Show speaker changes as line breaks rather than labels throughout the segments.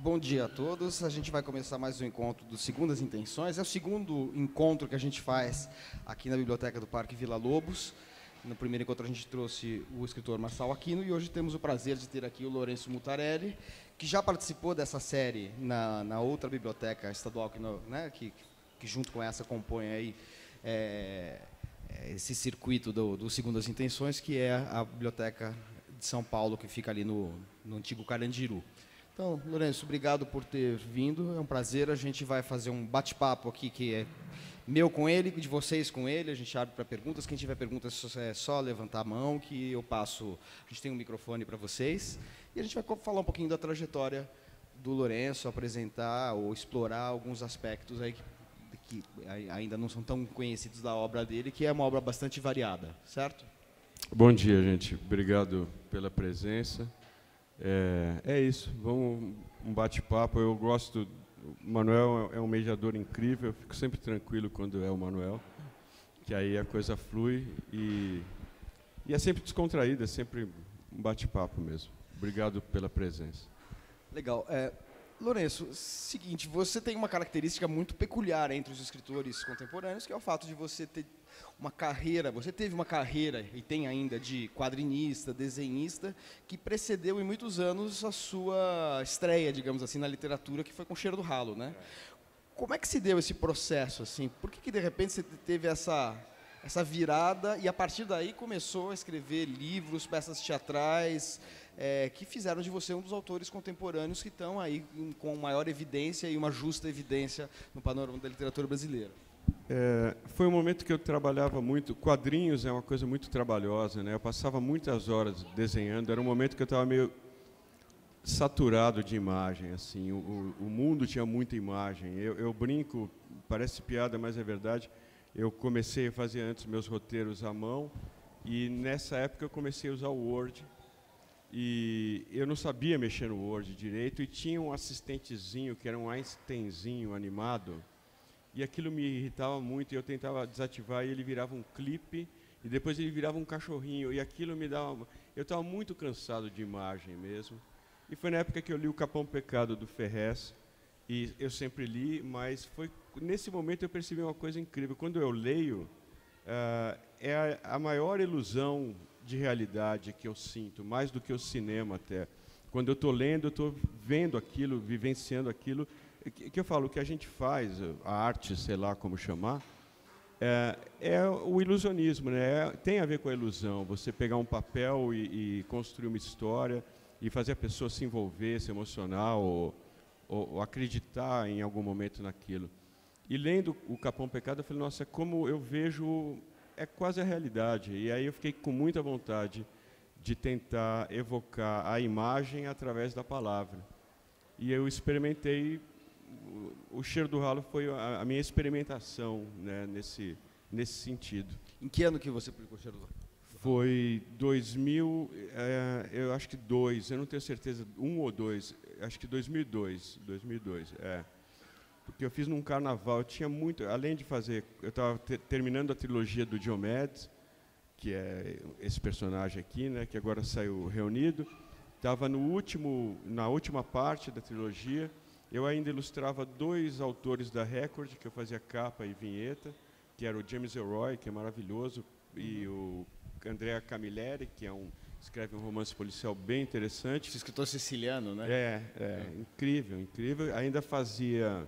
Bom dia a todos. A gente vai começar mais um encontro do Segundas Intenções. É o segundo encontro que a gente faz aqui na Biblioteca do Parque Vila Lobos. No primeiro encontro a gente trouxe o escritor Marçal Aquino e hoje temos o prazer de ter aqui o Lourenço Mutarelli, que já participou dessa série na outra biblioteca estadual que junto com essa compõe aí esse circuito do Segundas Intenções, que é a Biblioteca de São Paulo, que fica ali no antigo Carandiru. Então, Lourenço, obrigado por ter vindo, é um prazer. A gente vai fazer um bate-papo aqui que é meu com ele, de vocês com ele. A gente abre para perguntas. Quem tiver perguntas é só levantar a mão que eu passo. A gente tem um microfone para vocês. E a gente vai falar um pouquinho da trajetória do Lourenço, apresentar ou explorar alguns aspectos aí que ainda não são tão conhecidos da obra dele, que é uma obra bastante variada, certo?
Bom dia, gente. Obrigado pela presença. É isso, vamos um bate-papo. Eu gosto, o Manuel é um mediador incrível, eu fico sempre tranquilo quando é o Manuel, que aí a coisa flui e é sempre descontraída, é sempre um bate-papo mesmo. Obrigado pela presença.
Legal. Lourenço, seguinte, você tem uma característica muito peculiar entre os escritores contemporâneos, que é o fato de você ter você teve uma carreira, e tem ainda, de quadrinista, desenhista, que precedeu em muitos anos a sua estreia, digamos assim, na literatura, que foi com Cheiro do Ralo, né? Como é que se deu esse processo, assim? Por que de repente você teve essa virada e, a partir daí, começou a escrever livros, peças teatrais, que fizeram de você um dos autores contemporâneos que estão aí com maior evidência e uma justa evidência no panorama da literatura brasileira?
Foi um momento que eu trabalhava muito. Quadrinhos é uma coisa muito trabalhosa, né? Eu passava muitas horas desenhando. Era um momento que eu estava meio saturado de imagem, assim. O mundo tinha muita imagem. Eu brinco, parece piada, mas é verdade. Eu comecei a fazer antes meus roteiros à mão e nessa época eu comecei a usar o Word. E eu não sabia mexer no Word direito e tinha um assistentezinho que era um Einsteinzinho animado. E aquilo me irritava muito, e eu tentava desativar, e ele virava um clipe, e depois ele virava um cachorrinho, e aquilo me dava... Eu estava muito cansado de imagem mesmo. E foi na época que eu li o Capão Pecado, do Ferrez, e eu sempre li, mas foi nesse momento eu percebi uma coisa incrível. Quando eu leio, é a maior ilusão de realidade que eu sinto, mais do que o cinema até. Quando eu estou lendo, eu estou vendo aquilo, vivenciando aquilo, que eu falo, o que a gente faz, a arte, sei lá como chamar, é o ilusionismo, né? Tem a ver com a ilusão, você pegar um papel e construir uma história e fazer a pessoa se envolver, se emocionar ou acreditar em algum momento naquilo. E lendo o Capão Pecado, eu falei, nossa, como eu vejo, é quase a realidade. E aí eu fiquei com muita vontade de tentar evocar a imagem através da palavra. E eu experimentei. O Cheiro do Ralo foi a minha experimentação, né, nesse sentido.
Em que ano que você publicou o Cheiro do Ralo?
Foi 2000, eu acho que 2, eu não tenho certeza, 1 ou 2, acho que 2002, porque eu fiz num carnaval, eu tinha muito, além de fazer, eu estava terminando a trilogia do Diomedes, que é esse personagem aqui, né, que agora saiu reunido, estava na última parte da trilogia. Eu ainda ilustrava 2 autores da Record, que eu fazia capa e vinheta, que era o James Ellroy, que é maravilhoso, e o Andrea Camilleri, que escreve um romance policial bem interessante.
Esse escritor siciliano, né?
Incrível, incrível. Ainda fazia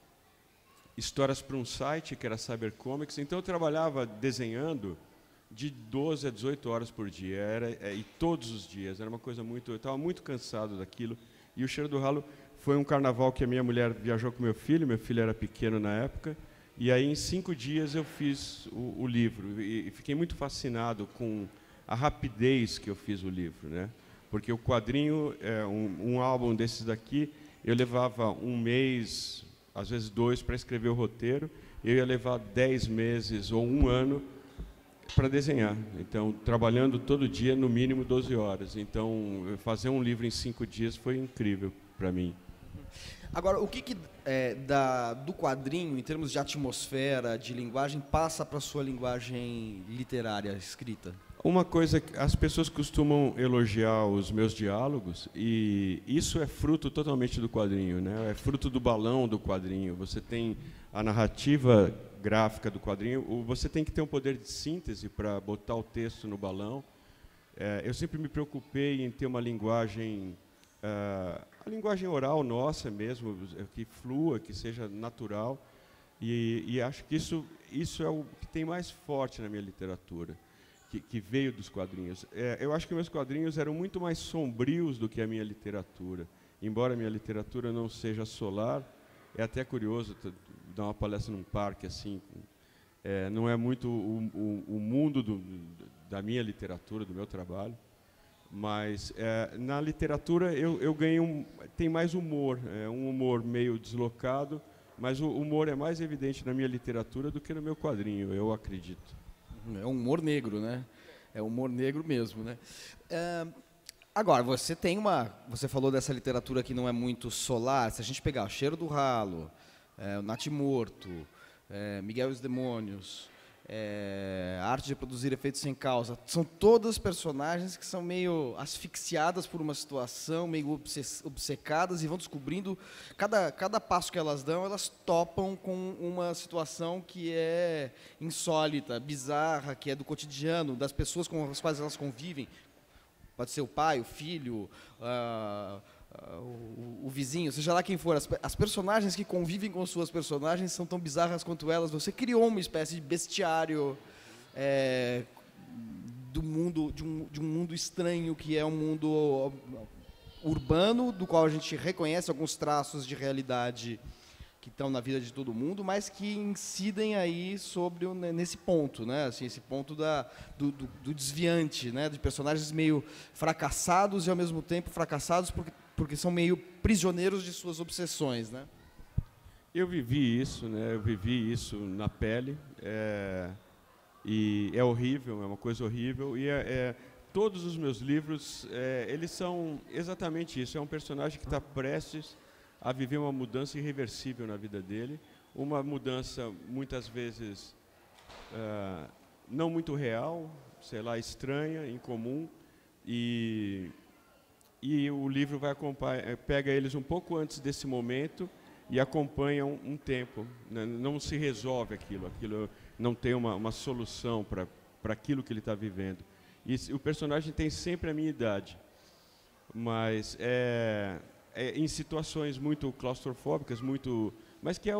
histórias para um site, que era Cybercomics. Então eu trabalhava desenhando de 12 a 18 horas por dia, e todos os dias. Era uma coisa muito... Eu estava muito cansado daquilo. E o Cheiro do Ralo foi um carnaval que a minha mulher viajou com meu filho era pequeno na época, e aí em 5 dias eu fiz o livro, e fiquei muito fascinado com a rapidez que eu fiz o livro, né? Porque o quadrinho, um álbum desses daqui, eu levava 1 mês, às vezes 2, para escrever o roteiro, eu ia levar 10 meses ou 1 ano para desenhar. Então, trabalhando todo dia, no mínimo 12 horas. Então, fazer um livro em 5 dias foi incrível para mim.
Agora, o que do quadrinho, em termos de atmosfera, de linguagem, passa para a sua linguagem literária, escrita?
Uma coisa que as pessoas costumam elogiar os meus diálogos, e isso é fruto totalmente do quadrinho, né? É fruto do balão do quadrinho. Você tem a narrativa gráfica do quadrinho, você tem que ter um poder de síntese para botar o texto no balão. Eu sempre me preocupei em ter uma linguagem, a linguagem oral nossa mesmo, que flua, que seja natural, e acho que isso é o que tem mais forte na minha literatura. Que veio dos quadrinhos. Eu acho que meus quadrinhos eram muito mais sombrios do que a minha literatura. Embora a minha literatura não seja solar, é até curioso dar uma palestra num parque assim. Não é muito o mundo da minha literatura, do meu trabalho, mas na literatura eu ganhei tem mais humor, um humor meio deslocado, mas o humor é mais evidente na minha literatura do que no meu quadrinho, eu acredito.
É um humor negro, né? É um humor negro mesmo, né? Agora, você falou dessa literatura que não é muito solar. Se a gente pegar o Cheiro do Ralo, o Natimorto, Miguel e os Demônios, a Arte de Produzir Efeitos Sem Causa, são todas personagens que são meio asfixiadas por uma situação, meio obcecadas e vão descobrindo, cada passo que elas dão, elas topam com uma situação que é insólita, bizarra, que é do cotidiano, das pessoas com as quais elas convivem. Pode ser o pai, o filho, o vizinho, seja lá quem for. As personagens que convivem com suas personagens são tão bizarras quanto elas. Você criou uma espécie de bestiário do mundo, de um mundo estranho, que é um mundo urbano, do qual a gente reconhece alguns traços de realidade que estão na vida de todo mundo, mas que incidem aí nesse ponto, né? Assim, esse ponto do desviante, né? De personagens meio fracassados e, ao mesmo tempo, fracassados porque são meio prisioneiros de suas obsessões, né?
Eu vivi isso, né? Eu vivi isso na pele, e é horrível, é uma coisa horrível, e todos os meus livros, eles são exatamente isso. É um personagem que está prestes a viver uma mudança irreversível na vida dele, uma mudança muitas vezes não muito real, sei lá, estranha, incomum, e o livro vai pega eles um pouco antes desse momento e acompanha um tempo. Não se resolve aquilo não tem uma solução para aquilo que ele está vivendo. E o personagem tem sempre a minha idade, mas em situações muito claustrofóbicas, mas que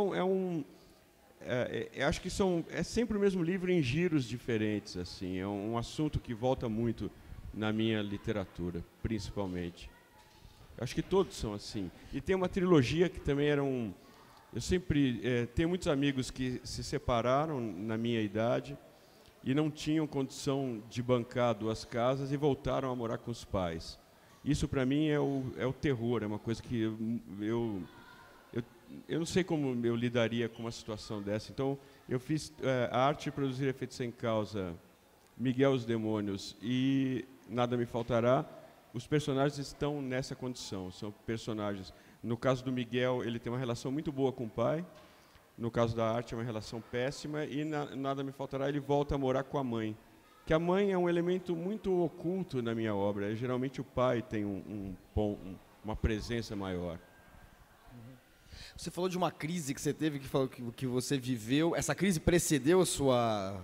acho que é sempre o mesmo livro em giros diferentes, assim. É um assunto que volta muito na minha literatura, principalmente. Acho que todos são assim. E tem uma trilogia que também eu sempre tenho muitos amigos que se separaram na minha idade e não tinham condição de bancar 2 casas e voltaram a morar com os pais. Isso, para mim, é o terror, é uma coisa que eu não sei como eu lidaria com uma situação dessa. Então, eu fiz a Arte de Produzir Efeitos Sem Causa, Miguel e os Demônios e Nada Me Faltará. Os personagens estão nessa condição, são personagens. No caso do Miguel, ele tem uma relação muito boa com o pai. No caso da Arte, é uma relação péssima. E Nada Me Faltará, ele volta a morar com a mãe. Que a mãe é um elemento muito oculto na minha obra. Geralmente o pai tem uma presença maior.
Você falou de uma crise que você teve, que você viveu. Essa crise precedeu a sua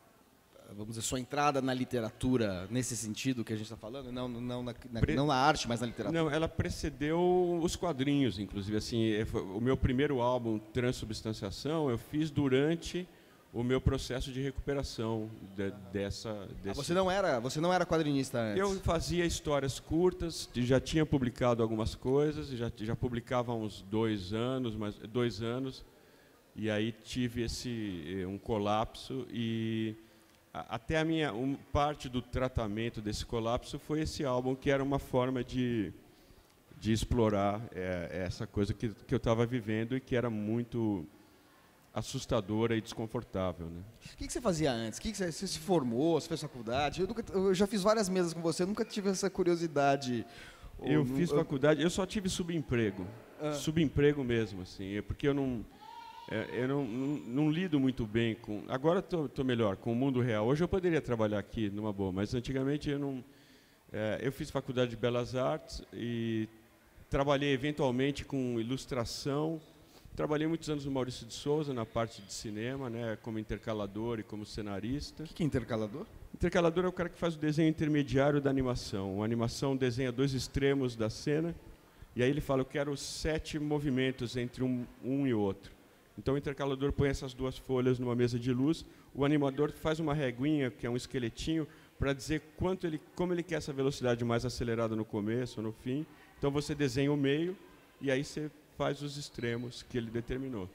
entrada na literatura, nesse sentido que a gente está falando? Não na arte, mas na literatura.
Não, ela precedeu os quadrinhos, inclusive. Assim, o meu primeiro álbum, Transubstanciação, eu fiz durante o meu processo de recuperação desse...
Você não era quadrinista antes?
Eu fazia histórias curtas, já tinha publicado algumas coisas, já publicava há uns 2 anos, e aí tive um colapso, e até parte do tratamento desse colapso foi esse álbum, que era uma forma de explorar essa coisa que eu estava vivendo e que era muito assustadora e desconfortável, né?
O que você fazia antes? Você se formou, você fez faculdade? Eu já fiz várias mesas com você, nunca tive essa curiosidade.
Fiz faculdade, eu só tive subemprego. Subemprego mesmo, assim, porque eu não... Eu não lido muito bem com... Agora estou melhor, com o mundo real. Hoje eu poderia trabalhar aqui numa boa, mas antigamente eu não... eu fiz faculdade de Belas Artes e trabalhei eventualmente com ilustração. Trabalhei muitos anos no Maurício de Souza, na parte de cinema, né, como intercalador e como cenarista.
O que é intercalador?
Intercalador é o cara que faz o desenho intermediário da animação. A animação desenha dois extremos da cena, e aí ele fala, eu quero 7 movimentos entre um e outro. Então o intercalador põe essas duas folhas numa mesa de luz, o animador faz uma reguinha, que é um esqueletinho, para dizer como ele quer essa velocidade mais acelerada no começo ou no fim. Então você desenha o meio, e aí você faz os extremos que ele determinou.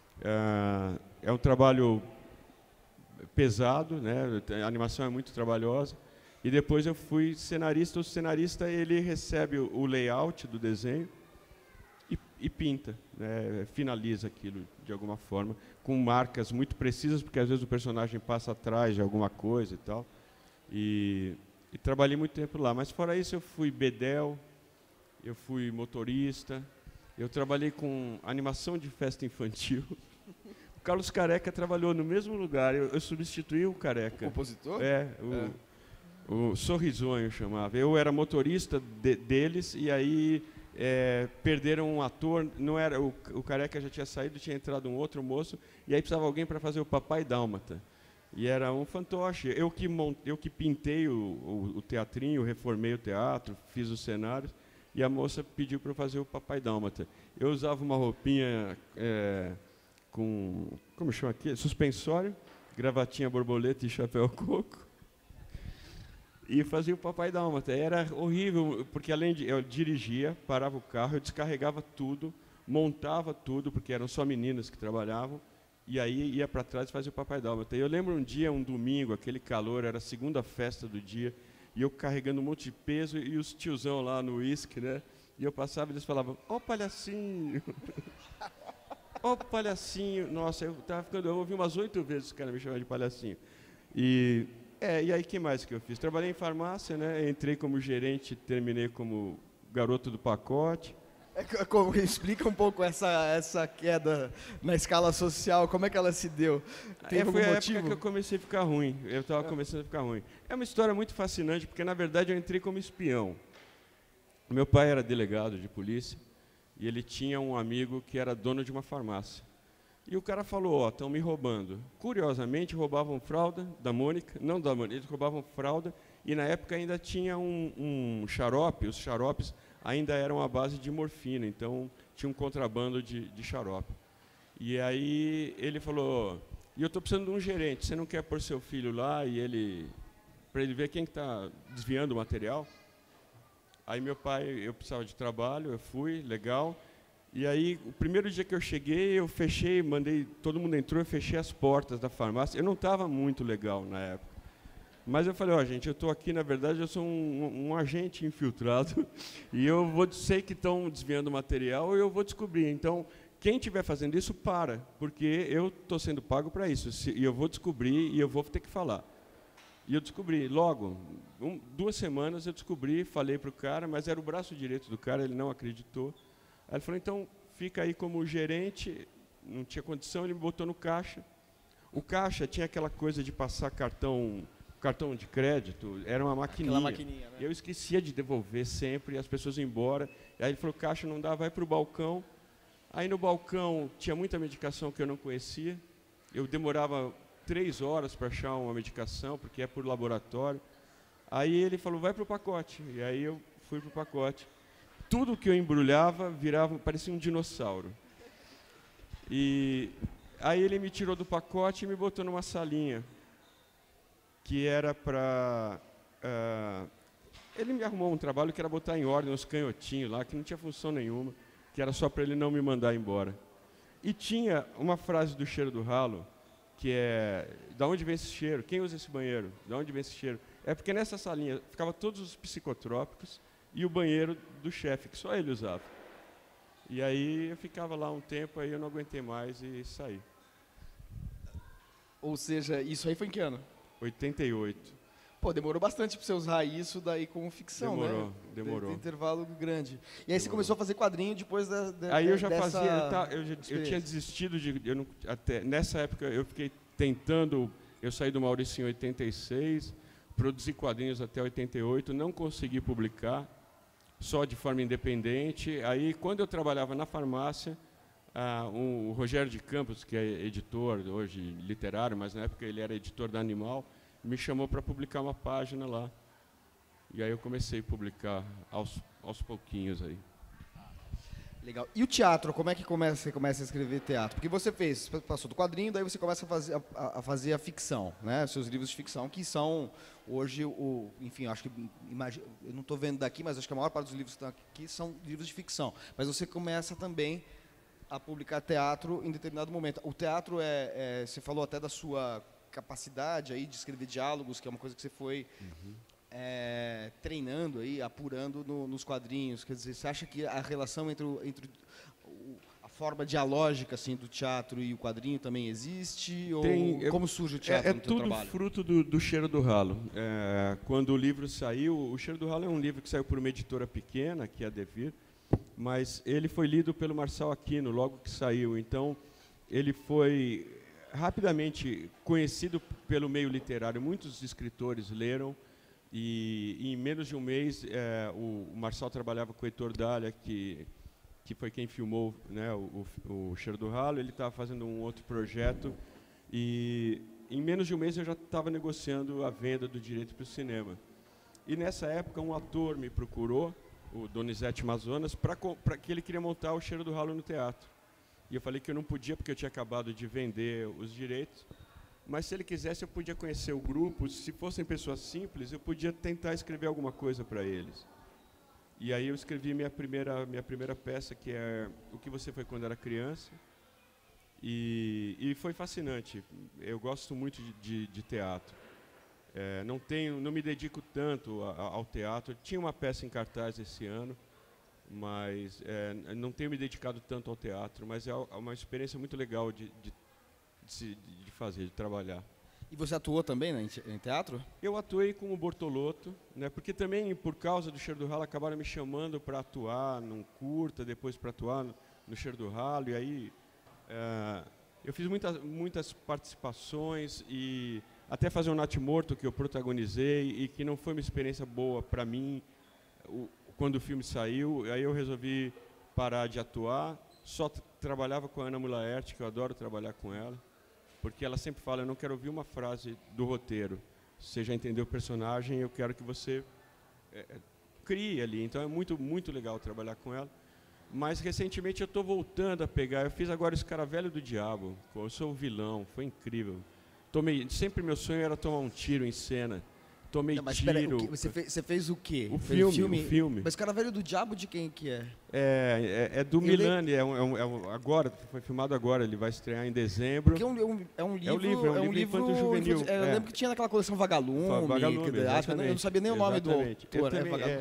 É um trabalho pesado, né? A animação é muito trabalhosa. E depois eu fui cenarista. O cenarista ele recebe o layout do desenho e pinta, né? Finaliza aquilo de alguma forma, com marcas muito precisas, porque às vezes o personagem passa atrás de alguma coisa e tal. E trabalhei muito tempo lá. Mas fora isso eu fui bedel, eu fui motorista. Eu trabalhei com animação de festa infantil. O Carlos Careca trabalhou no mesmo lugar. Eu substituí o Careca.
O compositor?
O Sorrisonho chamava. Eu era motorista deles e aí perderam um ator. Não era o Careca já tinha saído, tinha entrado um outro moço e aí precisava alguém para fazer o Papai Dálmata. E era um fantoche. Eu que pintei o teatrinho, reformei o teatro, fiz os cenários. E a moça pediu para eu fazer o Papai Dálmata. Eu usava uma roupinha com, como chama aqui? Suspensório, gravatinha borboleta e chapéu coco. E fazia o Papai Dálmata. Era horrível, porque além de eu dirigia, parava o carro, eu descarregava tudo, montava tudo, porque eram só meninas que trabalhavam, e aí ia para trás e fazia o Papai Dálmata. E eu lembro um dia, um domingo, aquele calor, era a segunda festa do dia, e eu carregando um monte de peso, e os tiozão lá no uísque, né? E eu passava e eles falavam, ó palhacinho, ó palhacinho. Nossa, eu ouvi umas 8 vezes o cara me chamar de palhacinho. E aí que mais que eu fiz? Trabalhei em farmácia, né? Entrei como gerente, terminei como garoto do pacote.
Explica um pouco essa queda na escala social, como é que ela se deu? Tem algum
foi a
motivo?
época que eu comecei a ficar ruim. Eu estava começando a ficar ruim. É uma história muito fascinante, porque, na verdade, eu entrei como espião. Meu pai era delegado de polícia e ele tinha um amigo que era dono de uma farmácia. E o cara falou, ó, estão me roubando. Curiosamente, roubavam fralda da Mônica, não da Mônica, eles roubavam fralda, e na época ainda tinha um xarope, os xaropes ainda eram à base de morfina, então tinha um contrabando de xarope. E aí ele falou, e eu estou precisando de um gerente, você não quer pôr seu filho lá para ele ver quem está desviando o material? Aí meu pai, eu precisava de trabalho, eu fui, legal. E aí, o primeiro dia que eu cheguei, eu fechei, todo mundo entrou, eu fechei as portas da farmácia. Eu não estava muito legal na época. Mas eu falei, ó, gente, eu estou aqui, na verdade, eu sou um agente infiltrado e sei que estão desviando material e eu vou descobrir. Então, quem estiver fazendo isso, para, porque eu estou sendo pago para isso. E eu vou descobrir e eu vou ter que falar. E eu descobri, logo, 2 semanas eu descobri, falei para o cara, mas era o braço direito do cara, ele não acreditou. Aí ele falou, então, fica aí como gerente, não tinha condição, ele me botou no caixa. O caixa tinha aquela coisa de passar cartão de crédito, era uma maquininha.
Aquela maquininha, né?
Eu esquecia de devolver sempre, e as pessoas iam embora. E aí ele falou, caixa não dá, vai para o balcão. Aí no balcão tinha muita medicação que eu não conhecia. Eu demorava 3 horas para achar uma medicação, porque é por laboratório. Aí ele falou, vai para o pacote. E aí eu fui para o pacote. Tudo que eu embrulhava parecia um dinossauro. E aí ele me tirou do pacote e me botou numa salinha, que era para... ele me arrumou um trabalho que era botar em ordem os canhotinhos lá, que não tinha função nenhuma, que era só para ele não me mandar embora. E tinha uma frase do Cheiro do Ralo, que é, da onde vem esse cheiro? Quem usa esse banheiro? Da onde vem esse cheiro? É porque nessa salinha ficavam todos os psicotrópicos e o banheiro do chefe, que só ele usava. E aí eu ficava lá um tempo, aí eu não aguentei mais e saí.
Ou seja, isso aí foi em que ano?
88.
Pô, demorou bastante para você usar isso daí como ficção, né?
Demorou.
Tem intervalo grande. E aí você começou a fazer quadrinho depois
Aí eu já
dessa
eu tinha desistido de... até nessa época eu fiquei tentando... Eu saí do Maurício em 86, produzi quadrinhos até 88, não consegui publicar, só de forma independente. Aí, quando eu trabalhava na farmácia, o Rogério de Campos, que é editor, hoje literário, mas na época ele era editor da Animal, me chamou para publicar uma página lá. E aí eu comecei a publicar aos pouquinhos aí.
Legal. E o teatro, como é que você começa a escrever teatro? Porque você passou do quadrinho, daí você começa a fazer a ficção, né? Os seus livros de ficção, que são hoje, enfim, acho que, eu não estou vendo daqui, mas acho que a maior parte dos livros que estão aqui são livros de ficção. Mas você começa também a publicar teatro em determinado momento. O teatro você falou até da sua capacidade aí de escrever diálogos, que é uma coisa que você foi treinando aí, apurando nos quadrinhos. Quer dizer, você acha que a relação entre a forma dialógica assim do teatro e o quadrinho também existe? Como surge o teatro no teu trabalho?
É tudo fruto do Cheiro do Ralo. Quando o livro saiu, o Cheiro do Ralo é um livro que saiu por uma editora pequena, que é a Devir, mas ele foi lido pelo Marçal Aquino logo que saiu. Então, ele foi rapidamente conhecido pelo meio literário. Muitos escritores leram. E em menos de um mês, o Marçal trabalhava com o Heitor Dália, que foi quem filmou, né, o Cheiro do Ralo. Ele estava fazendo um outro projeto e em menos de um mês eu já estava negociando a venda do direito para o cinema. E nessa época um ator me procurou, o Donizete Mazonas, para que ele queria montar o Cheiro do Ralo no teatro. E eu falei que eu não podia porque eu tinha acabado de vender os direitos. Mas se ele quisesse, eu podia conhecer o grupo. Se fossem pessoas simples, eu podia tentar escrever alguma coisa para eles. E aí eu escrevi minha primeira peça, que é O que Você Foi Quando Era Criança. E foi fascinante. Eu gosto muito de teatro. Não me dedico tanto ao teatro. Tinha uma peça em cartaz esse ano, mas não tenho me dedicado tanto ao teatro. Mas é uma experiência muito legal de fazer, de trabalhar.
E você atuou também, né, em teatro?
Eu atuei com o Bortolotto, né, porque também, por causa do Cheiro do Ralo, acabaram me chamando para atuar num curta, depois para atuar no Cheiro do Ralo, e aí eu fiz muitas participações, e até fazer um Natimorto, que eu protagonizei, e que não foi uma experiência boa para mim, quando o filme saiu. Aí eu resolvi parar de atuar, só trabalhava com a Ana Mulaert, que eu adoro trabalhar com ela, porque ela sempre fala: eu não quero ouvir uma frase do roteiro, você já entendeu o personagem, eu quero que você crie ali. Então é muito, muito legal trabalhar com ela. Mas recentemente eu estou voltando a pegar, eu fiz agora Escaravelho do Diabo, eu sou o vilão, foi incrível. Sempre meu sonho era tomar um tiro em cena. Tomei
mas
tiro.
Pera, você fez o quê?
O filme.
Mas Escaravelho do Diabo de quem que é?
É do Milani, agora, foi filmado agora, ele vai estrear em dezembro.
Porque é um livro
infanto-juvenil.
Eu lembro que tinha naquela coleção Vagalume. Eu não sabia nem o nome do autor.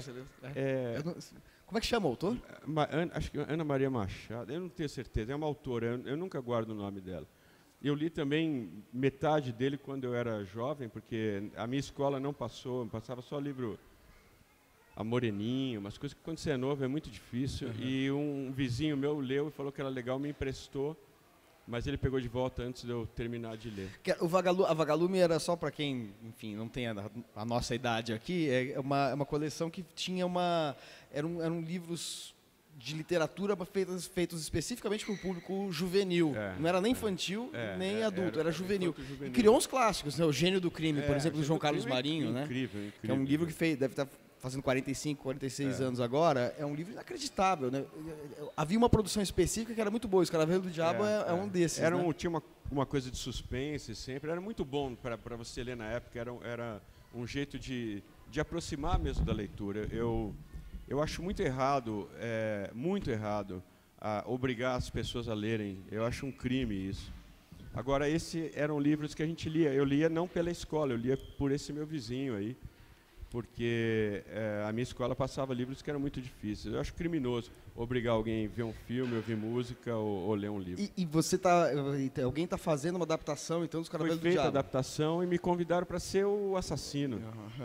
Como é que chama o autor?
Acho que Ana Maria Machado, eu não tenho certeza, é uma autora, eu nunca guardo o nome dela. Eu li também metade dele quando eu era jovem, porque a minha escola não passava só livro A Moreninho, umas coisas que quando você é novo é muito difícil. Uhum. E um vizinho meu leu e falou que era legal, me emprestou, mas ele pegou de volta antes de eu terminar de ler.
A Vagalume era só para quem, enfim, não tem a nossa idade aqui, é uma coleção que tinha eram livros de literatura feitos especificamente para o público juvenil. Não era nem infantil, nem adulto, era juvenil. E criou uns clássicos, né? O Gênio do Crime, por exemplo, do João Carlos Marinho, né?
Incrível.
Que é um livro que deve estar fazendo 45, 46 anos agora. É um livro inacreditável, né? Havia uma produção específica que era muito boa. O Escaravelho do Diabo é um desses, né?
Tinha uma coisa de suspense sempre. Era muito bom para você ler na época. Era um jeito de aproximar mesmo da leitura. Eu acho muito errado obrigar as pessoas a lerem. Eu acho um crime isso. Agora, esses eram livros que a gente lia. Eu lia não pela escola, eu lia por esse meu vizinho aí. porque a minha escola passava livros que eram muito difíceis. Eu acho criminoso obrigar alguém a ver um filme, ouvir música ou ler um livro.
E você alguém está fazendo uma adaptação, então, dos Caravelos do
Foi feita a
Diabo?
adaptação e me convidaram para ser o assassino.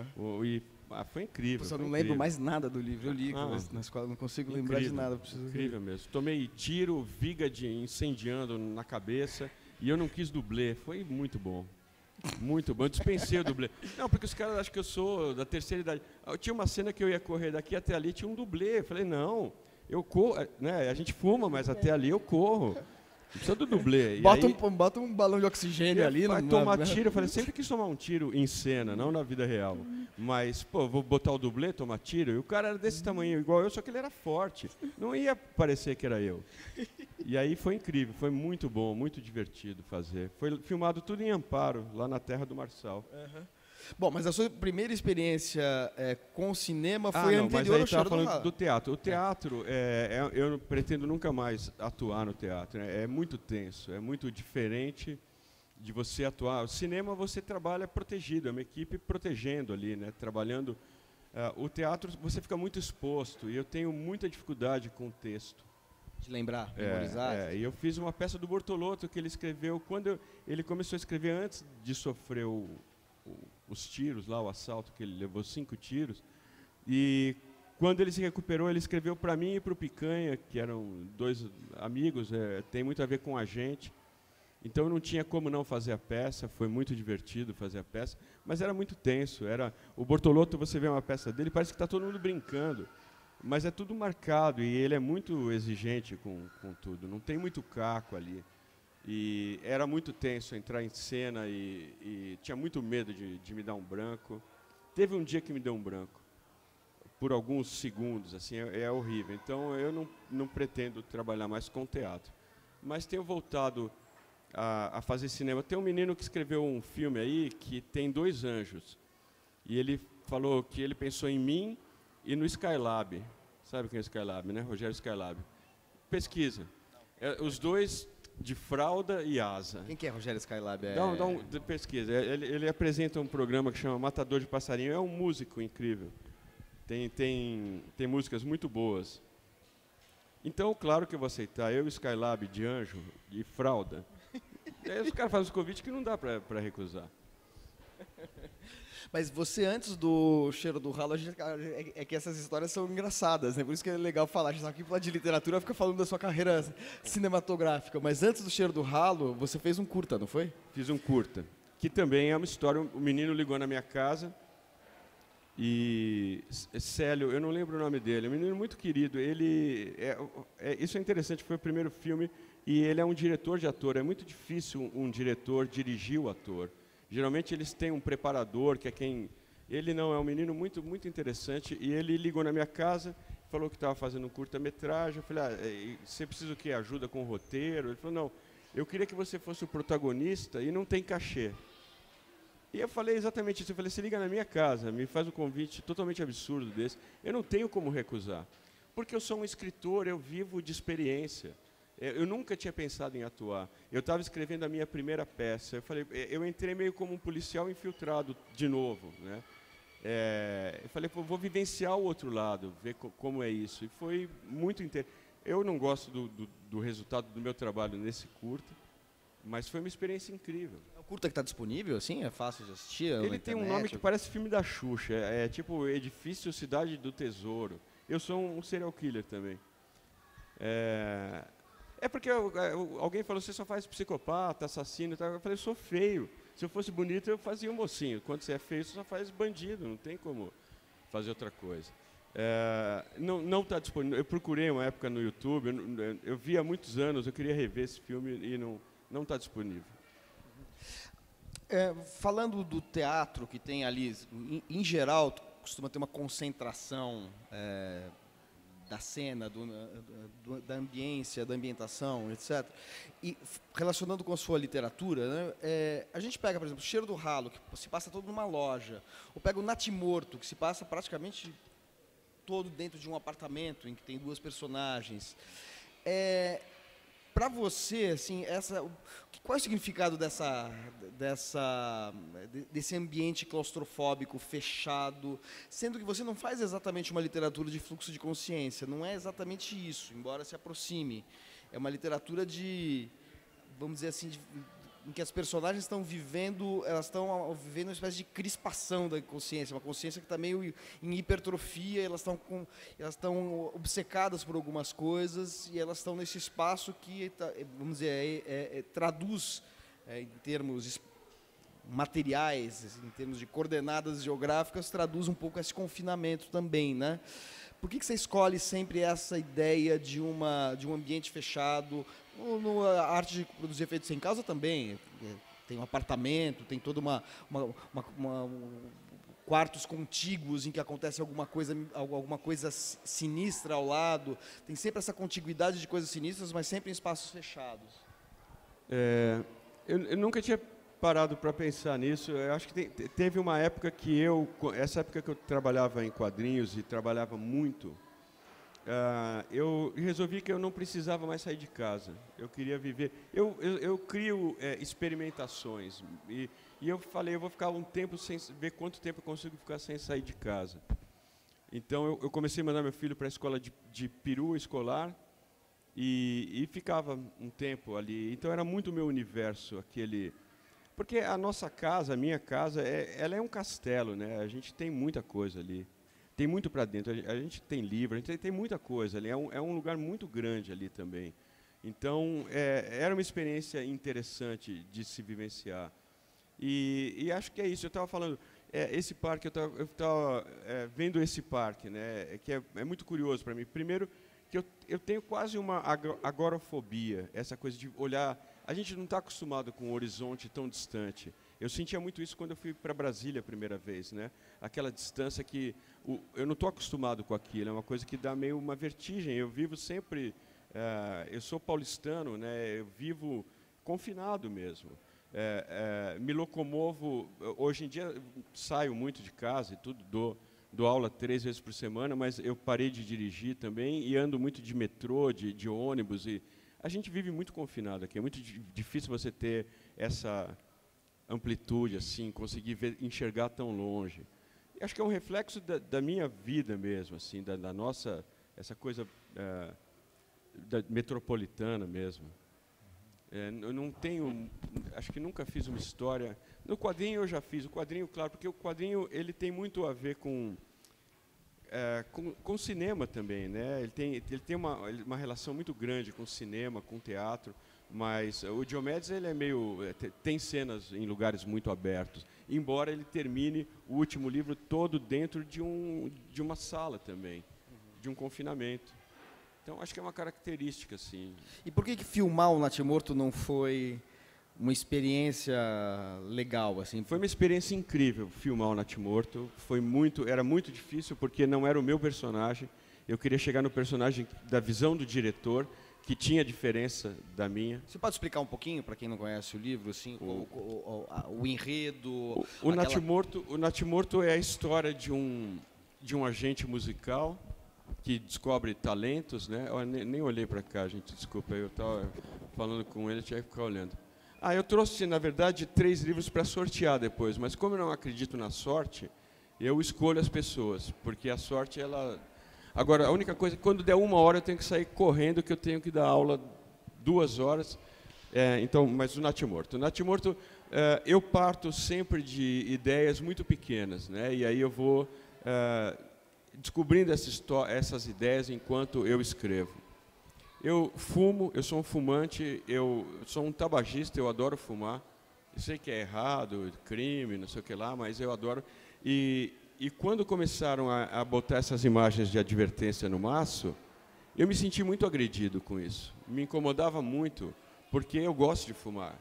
Foi incrível.
Eu só
foi
não
incrível.
lembro mais nada do livro. Eu li na escola, não consigo lembrar de nada.
Incrível mesmo. Tomei tiro, viga incendiando na cabeça e eu não quis dublê. Foi muito bom. Muito bom. Eu dispensei o dublê. Não, porque os caras acham que eu sou da terceira idade. Eu tinha uma cena que eu ia correr daqui até ali, tinha um dublê. Eu falei, não, eu corro. Né, a gente fuma, mas até ali eu corro. Não precisa do dublê.
Bota um balão de oxigênio ali.
Vai tomar tiro. Eu falei, sempre quis tomar um tiro em cena, não na vida real. Mas, pô, vou botar o dublê, tomar tiro. E o cara era desse tamanho, igual eu, só que ele era forte. Não ia parecer que era eu. E aí foi incrível, foi muito bom, muito divertido fazer. Foi filmado tudo em Amparo, lá na terra do Marçal.
Bom, mas a sua primeira experiência com o cinema foi anterior ao Cheiro do Ralo.
Falando do teatro. O teatro, eu não pretendo nunca mais atuar no teatro. Né? É muito tenso, é muito diferente de você atuar. O cinema você trabalha protegido, é uma equipe protegendo ali, né? Trabalhando. O teatro você fica muito exposto e eu tenho muita dificuldade com o texto.
De lembrar, memorizar.
E eu fiz uma peça do Bortolotto que ele escreveu quando ele começou a escrever antes de sofrer os tiros lá, o assalto, que ele levou 5 tiros. E quando ele se recuperou, ele escreveu para mim e para o Picanha, que eram 2 amigos, tem muito a ver com a gente. Então não tinha como não fazer a peça, foi muito divertido fazer a peça, mas era muito tenso. O Bortolotto, você vê uma peça dele, parece que está todo mundo brincando, mas é tudo marcado e ele é muito exigente com tudo, não tem muito caco ali. E era muito tenso entrar em cena e tinha muito medo de me dar um branco. Teve um dia que me deu um branco, por alguns segundos, assim, é horrível. Então eu não pretendo trabalhar mais com teatro. Mas tenho voltado a fazer cinema. Tem um menino que escreveu um filme aí que tem 2 anjos. E ele falou que ele pensou em mim e no Skylab. Sabe quem é o Skylab, né? Rogério Skylab. Pesquisa. Os 2 de fralda e asa.
Quem que é Rogério Skylab?
Pesquisa. Ele apresenta um programa que chama Matador de Passarinho. É um músico incrível. Tem músicas muito boas. Então, claro que eu vou aceitar. Eu, Skylab de anjo e fralda. E aí os caras fazem os convites que não dá para recusar.
Mas você, antes do Cheiro do Ralo, é que essas histórias são engraçadas, né? Por isso que é legal falar. A gente sabe que falar de literatura fica falando da sua carreira cinematográfica. Mas antes do Cheiro do Ralo, você fez um curta, não foi?
Fiz um curta, que também é uma história. O menino ligou na minha casa e Célio, eu não lembro o nome dele, é um menino muito querido. Ele isso é interessante, foi o primeiro filme e ele é um diretor de ator. É muito difícil um diretor dirigir o ator. Geralmente eles têm um preparador, que é quem... Ele não, é um menino muito, muito interessante, e ele ligou na minha casa, falou que estava fazendo um curta-metragem. Eu falei, você precisa o quê? Ajuda com o roteiro? Ele falou, não, eu queria que você fosse o protagonista e não tem cachê. E eu falei exatamente isso. Eu falei, você liga na minha casa, me faz um convite totalmente absurdo desse. Eu não tenho como recusar, porque eu sou um escritor, eu vivo de experiência. Eu nunca tinha pensado em atuar. Eu estava escrevendo a minha primeira peça. Eu entrei meio como um policial infiltrado de novo, né? Eu falei, vou vivenciar o outro lado, ver como é isso. E foi muito interessante. Eu não gosto do resultado do meu trabalho nesse curta, mas foi uma experiência incrível.
É um curta que está disponível, assim? É fácil de assistir?
Ele tem um nome que parece filme da Xuxa. É tipo Edifício Cidade do Tesouro. Eu sou um serial killer também. É porque alguém falou, você só faz psicopata, assassino e tal. Eu falei, eu sou feio. Se eu fosse bonito, eu fazia um mocinho. Quando você é feio, você só faz bandido. Não tem como fazer outra coisa. Não está disponível. Eu procurei uma época no YouTube. Eu vi há muitos anos. Eu queria rever esse filme e não está disponível.
Falando do teatro que tem ali, em geral, costuma ter uma concentração... da cena, da ambiência, da ambientação, etc. E relacionando com a sua literatura, né, a gente pega, por exemplo, o Cheiro do Ralo, que se passa todo numa loja, ou pega o Natimorto, que se passa praticamente todo dentro de um apartamento, em que tem 2 personagens. Para você, assim, qual é o significado desse ambiente claustrofóbico, fechado, sendo que você não faz exatamente uma literatura de fluxo de consciência, não é exatamente isso, embora se aproxime. É uma literatura vamos dizer assim, em que as personagens estão vivendo, uma espécie de crispação da consciência, uma consciência que está meio em hipertrofia, elas estão obcecadas por algumas coisas e elas estão nesse espaço que, vamos dizer, traduz em termos materiais, em termos de coordenadas geográficas, traduz um pouco esse confinamento também, né? Por que você escolhe sempre essa ideia de um ambiente fechado? A arte de produzir efeitos sem causa também. Tem um apartamento, tem toda quartos contíguos em que acontece alguma coisa sinistra ao lado. Tem sempre essa contiguidade de coisas sinistras, mas sempre em espaços fechados.
Eu nunca tinha parado para pensar nisso. Eu acho que teve uma época essa época que eu trabalhava em quadrinhos e trabalhava muito, eu resolvi que eu não precisava mais sair de casa. Eu queria viver. Eu crio experimentações e eu falei, eu vou ficar um tempo sem ver quanto tempo eu consigo ficar sem sair de casa. Então eu comecei a mandar meu filho para a escola de perua escolar e ficava um tempo ali. Então era muito o meu universo aquele. Porque a nossa casa, a minha casa, ela é um castelo, né? A gente tem muita coisa ali. Tem muito para dentro. A gente tem livro, a gente tem muita coisa ali. É um lugar muito grande ali também. Então, era uma experiência interessante de se vivenciar. E acho que é isso. Eu estava falando, esse parque, eu estava vendo esse parque, né? Que é muito curioso para mim. Primeiro, que eu tenho quase uma agorafobia, essa coisa de olhar. A gente não está acostumado com um horizonte tão distante. Eu sentia muito isso quando eu fui para Brasília a primeira vez, né? Aquela distância que eu não estou acostumado com aquilo, é uma coisa que dá meio uma vertigem. Eu vivo sempre, eu sou paulistano, né? Eu vivo confinado mesmo. Me locomovo, hoje em dia saio muito de casa e tudo, dou aula 3 vezes por semana, mas eu parei de dirigir também e ando muito de metrô, de ônibus. E a gente vive muito confinado aqui, é muito difícil você ter essa amplitude, assim, conseguir enxergar tão longe. E acho que é um reflexo da minha vida mesmo, assim, da nossa, essa coisa da metropolitana mesmo. Eu não tenho, acho que nunca fiz uma história. No quadrinho eu já fiz, o quadrinho, claro, porque o quadrinho ele tem muito a ver com cinema também, né? Ele tem uma relação muito grande com cinema, com teatro, mas o Diomedes ele é meio tem cenas em lugares muito abertos, embora ele termine o último livro todo dentro de uma sala também, de um confinamento. Então acho que é uma característica, assim.
E por que filmar o Natimorto não foi uma experiência legal, assim?
Foi uma experiência incrível filmar o Natimorto. Era muito difícil porque não era o meu personagem. Eu queria chegar no personagem da visão do diretor, que tinha diferença da minha.
Você pode explicar um pouquinho para quem não conhece o livro, assim, o enredo?
O Natimorto é a história de um agente musical que descobre talentos, né? Eu nem olhei para cá, gente, desculpa, eu estava falando com ele, tinha que ficar olhando. Eu trouxe, na verdade, 3 livros para sortear depois, mas como eu não acredito na sorte, eu escolho as pessoas, porque a sorte, ela... Agora, a única coisa, quando der 1 hora, eu tenho que sair correndo, que eu tenho que dar aula 2 horas. Então, mas o Natimorto. O Natimorto, eu parto sempre de ideias muito pequenas, né? E aí eu vou descobrindo essas ideias enquanto eu escrevo. Eu fumo, eu sou um fumante, eu sou um tabagista, eu adoro fumar. Eu sei que é errado, crime, não sei o que lá, mas eu adoro. E quando começaram a botar essas imagens de advertência no maço, eu me senti muito agredido com isso. Me incomodava muito, porque eu gosto de fumar.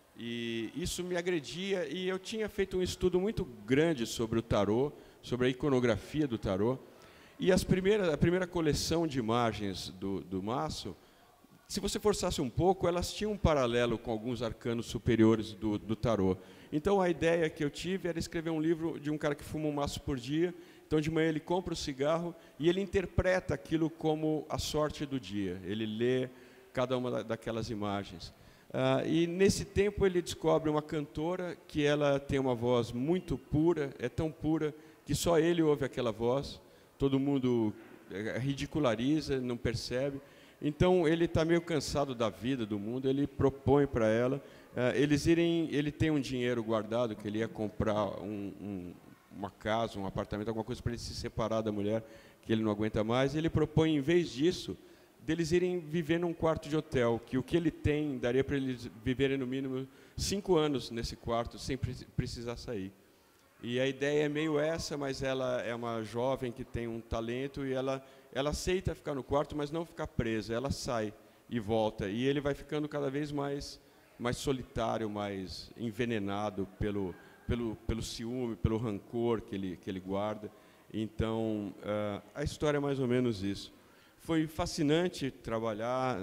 E isso me agredia, e eu tinha feito um estudo muito grande sobre o tarô, sobre a iconografia do tarô. E a primeira coleção de imagens do maço, se você forçasse um pouco, elas tinham um paralelo com alguns arcanos superiores do tarô. Então, a ideia que eu tive era escrever um livro de um cara que fuma um maço por dia. Então, de manhã, ele compra o cigarro e ele interpreta aquilo como a sorte do dia. Ele lê cada uma daquelas imagens. E nesse tempo ele descobre uma cantora que ela tem uma voz muito pura, é tão pura que só ele ouve aquela voz, todo mundo ridiculariza, não percebe. Então ele está meio cansado da vida, do mundo, ele propõe para ela, ele tem um dinheiro guardado, que ele ia comprar uma casa, um apartamento, alguma coisa para ele se separar da mulher, que ele não aguenta mais, e ele propõe, em vez disso, deles irem viver num quarto de hotel, que o que ele tem daria para eles viverem no mínimo 5 anos nesse quarto, sem precisar sair. E a ideia é meio essa, mas ela é uma jovem que tem um talento e ela aceita ficar no quarto, mas não ficar presa, ela sai e volta. E ele vai ficando cada vez mais solitário, mais envenenado pelo ciúme, pelo rancor que ele guarda. Então, a história é mais ou menos isso. Foi fascinante trabalhar.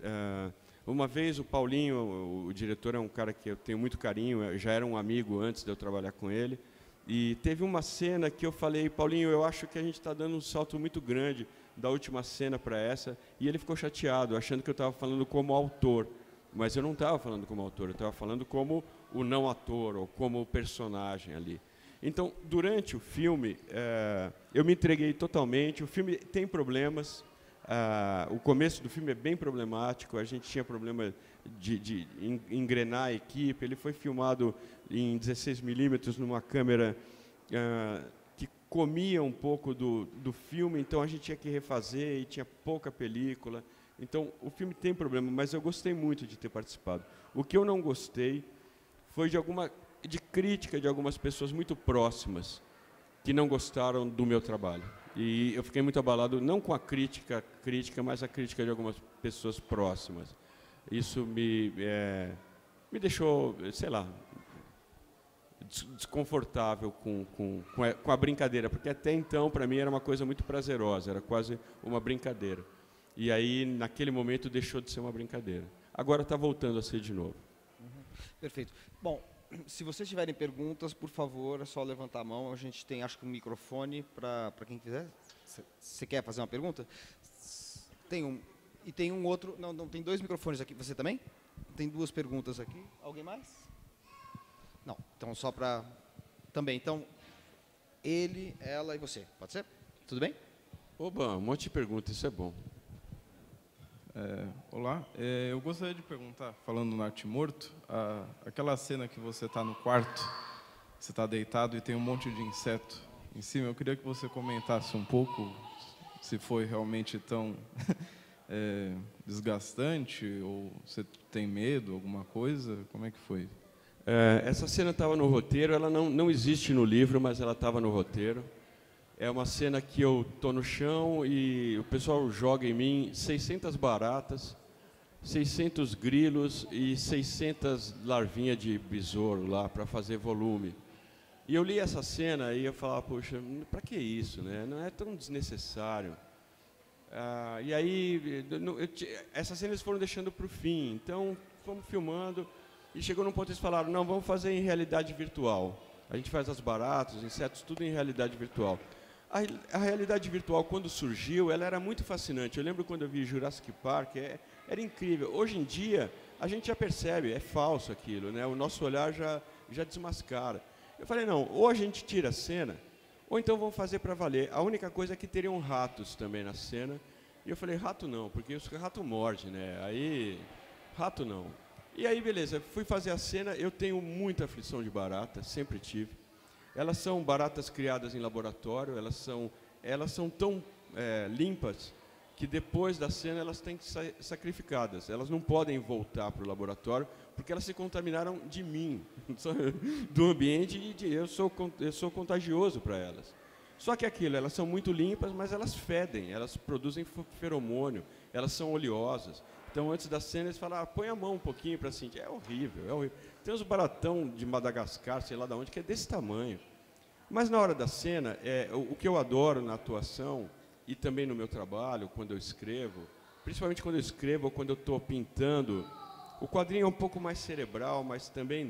Uma vez o Paulinho, o diretor, é um cara que eu tenho muito carinho, já era um amigo antes de eu trabalhar com ele, e teve uma cena que eu falei, Paulinho, eu acho que a gente está dando um salto muito grande da última cena para essa, e ele ficou chateado, achando que eu estava falando como autor, mas eu não estava falando como autor, eu estava falando como o não ator, ou como o personagem ali. Então, durante o filme, eu me entreguei totalmente, o filme tem problemas, o começo do filme é bem problemático, a gente tinha problema de engrenar a equipe, ele foi filmado em 16mm numa câmera que comia um pouco do filme, então a gente tinha que refazer e tinha pouca película. Então, o filme tem problema, mas eu gostei muito de ter participado. O que eu não gostei foi de crítica de algumas pessoas muito próximas que não gostaram do meu trabalho. E eu fiquei muito abalado, não com a crítica, mas a crítica de algumas pessoas próximas. Isso me deixou, sei lá, desconfortável com a brincadeira, porque até então, para mim, era uma coisa muito prazerosa, era quase uma brincadeira. E aí, naquele momento, deixou de ser uma brincadeira. Agora está voltando a ser de novo.
Perfeito. Bom, se vocês tiverem perguntas, por favor, é só levantar a mão. A gente tem, acho que, um microfone para quem quiser. Você quer fazer uma pergunta? Tem um. E tem um outro. Não, tem 2 microfones aqui. Você também? Tem 2 perguntas aqui. Alguém mais? Não. Então, só para... Também. Então, ele, ela e você. Pode ser? Tudo bem?
Oba, um monte de perguntas, isso é bom.
Olá, eu gostaria de perguntar, falando no Arte Morto, aquela cena que você está no quarto, você está deitado e tem um monte de inseto em cima, eu queria que você comentasse um pouco se foi realmente tão desgastante, ou você tem medo, alguma coisa, como é que foi?
Essa cena estava no roteiro, ela não existe no livro, mas ela estava no roteiro. É uma cena que eu estou no chão e o pessoal joga em mim 600 baratas, 600 grilos e 600 larvinhas de besouro lá para fazer volume. E eu li essa cena e eu falava, poxa, para que isso, né? Não é tão desnecessário. E aí, essas cenas foram deixando para o fim, então fomos filmando e chegou num ponto que eles falaram, não, vamos fazer em realidade virtual. A gente faz as baratas, os insetos, tudo em realidade virtual. A realidade virtual, quando surgiu, ela era muito fascinante. Eu lembro quando eu vi Jurassic Park, era incrível. Hoje em dia, a gente já percebe, é falso aquilo, né? O nosso olhar já desmascara. Eu falei, não, ou a gente tira a cena, ou então vamos fazer para valer. A única coisa é que teriam ratos também na cena. E eu falei, rato não, porque o rato morde, né? Aí, rato não. E aí, beleza, fui fazer a cena, eu tenho muita aflição de barata, sempre tive. Elas são baratas criadas em laboratório, elas são tão limpas que depois da cena elas têm que ser sacrificadas. Elas não podem voltar para o laboratório porque elas se contaminaram de mim, do ambiente, e eu sou contagioso para elas. Só que elas são muito limpas, mas elas fedem, elas produzem feromônio, elas são oleosas. Então, antes da cena, eles falam, põe a mão um pouquinho para sentir. É horrível, é horrível. Tem uns baratão de Madagascar, sei lá de onde, que é desse tamanho. Mas, na hora da cena, o que eu adoro na atuação, e também no meu trabalho, quando eu escrevo, principalmente quando eu escrevo ou quando eu estou pintando, o quadrinho é um pouco mais cerebral, mas também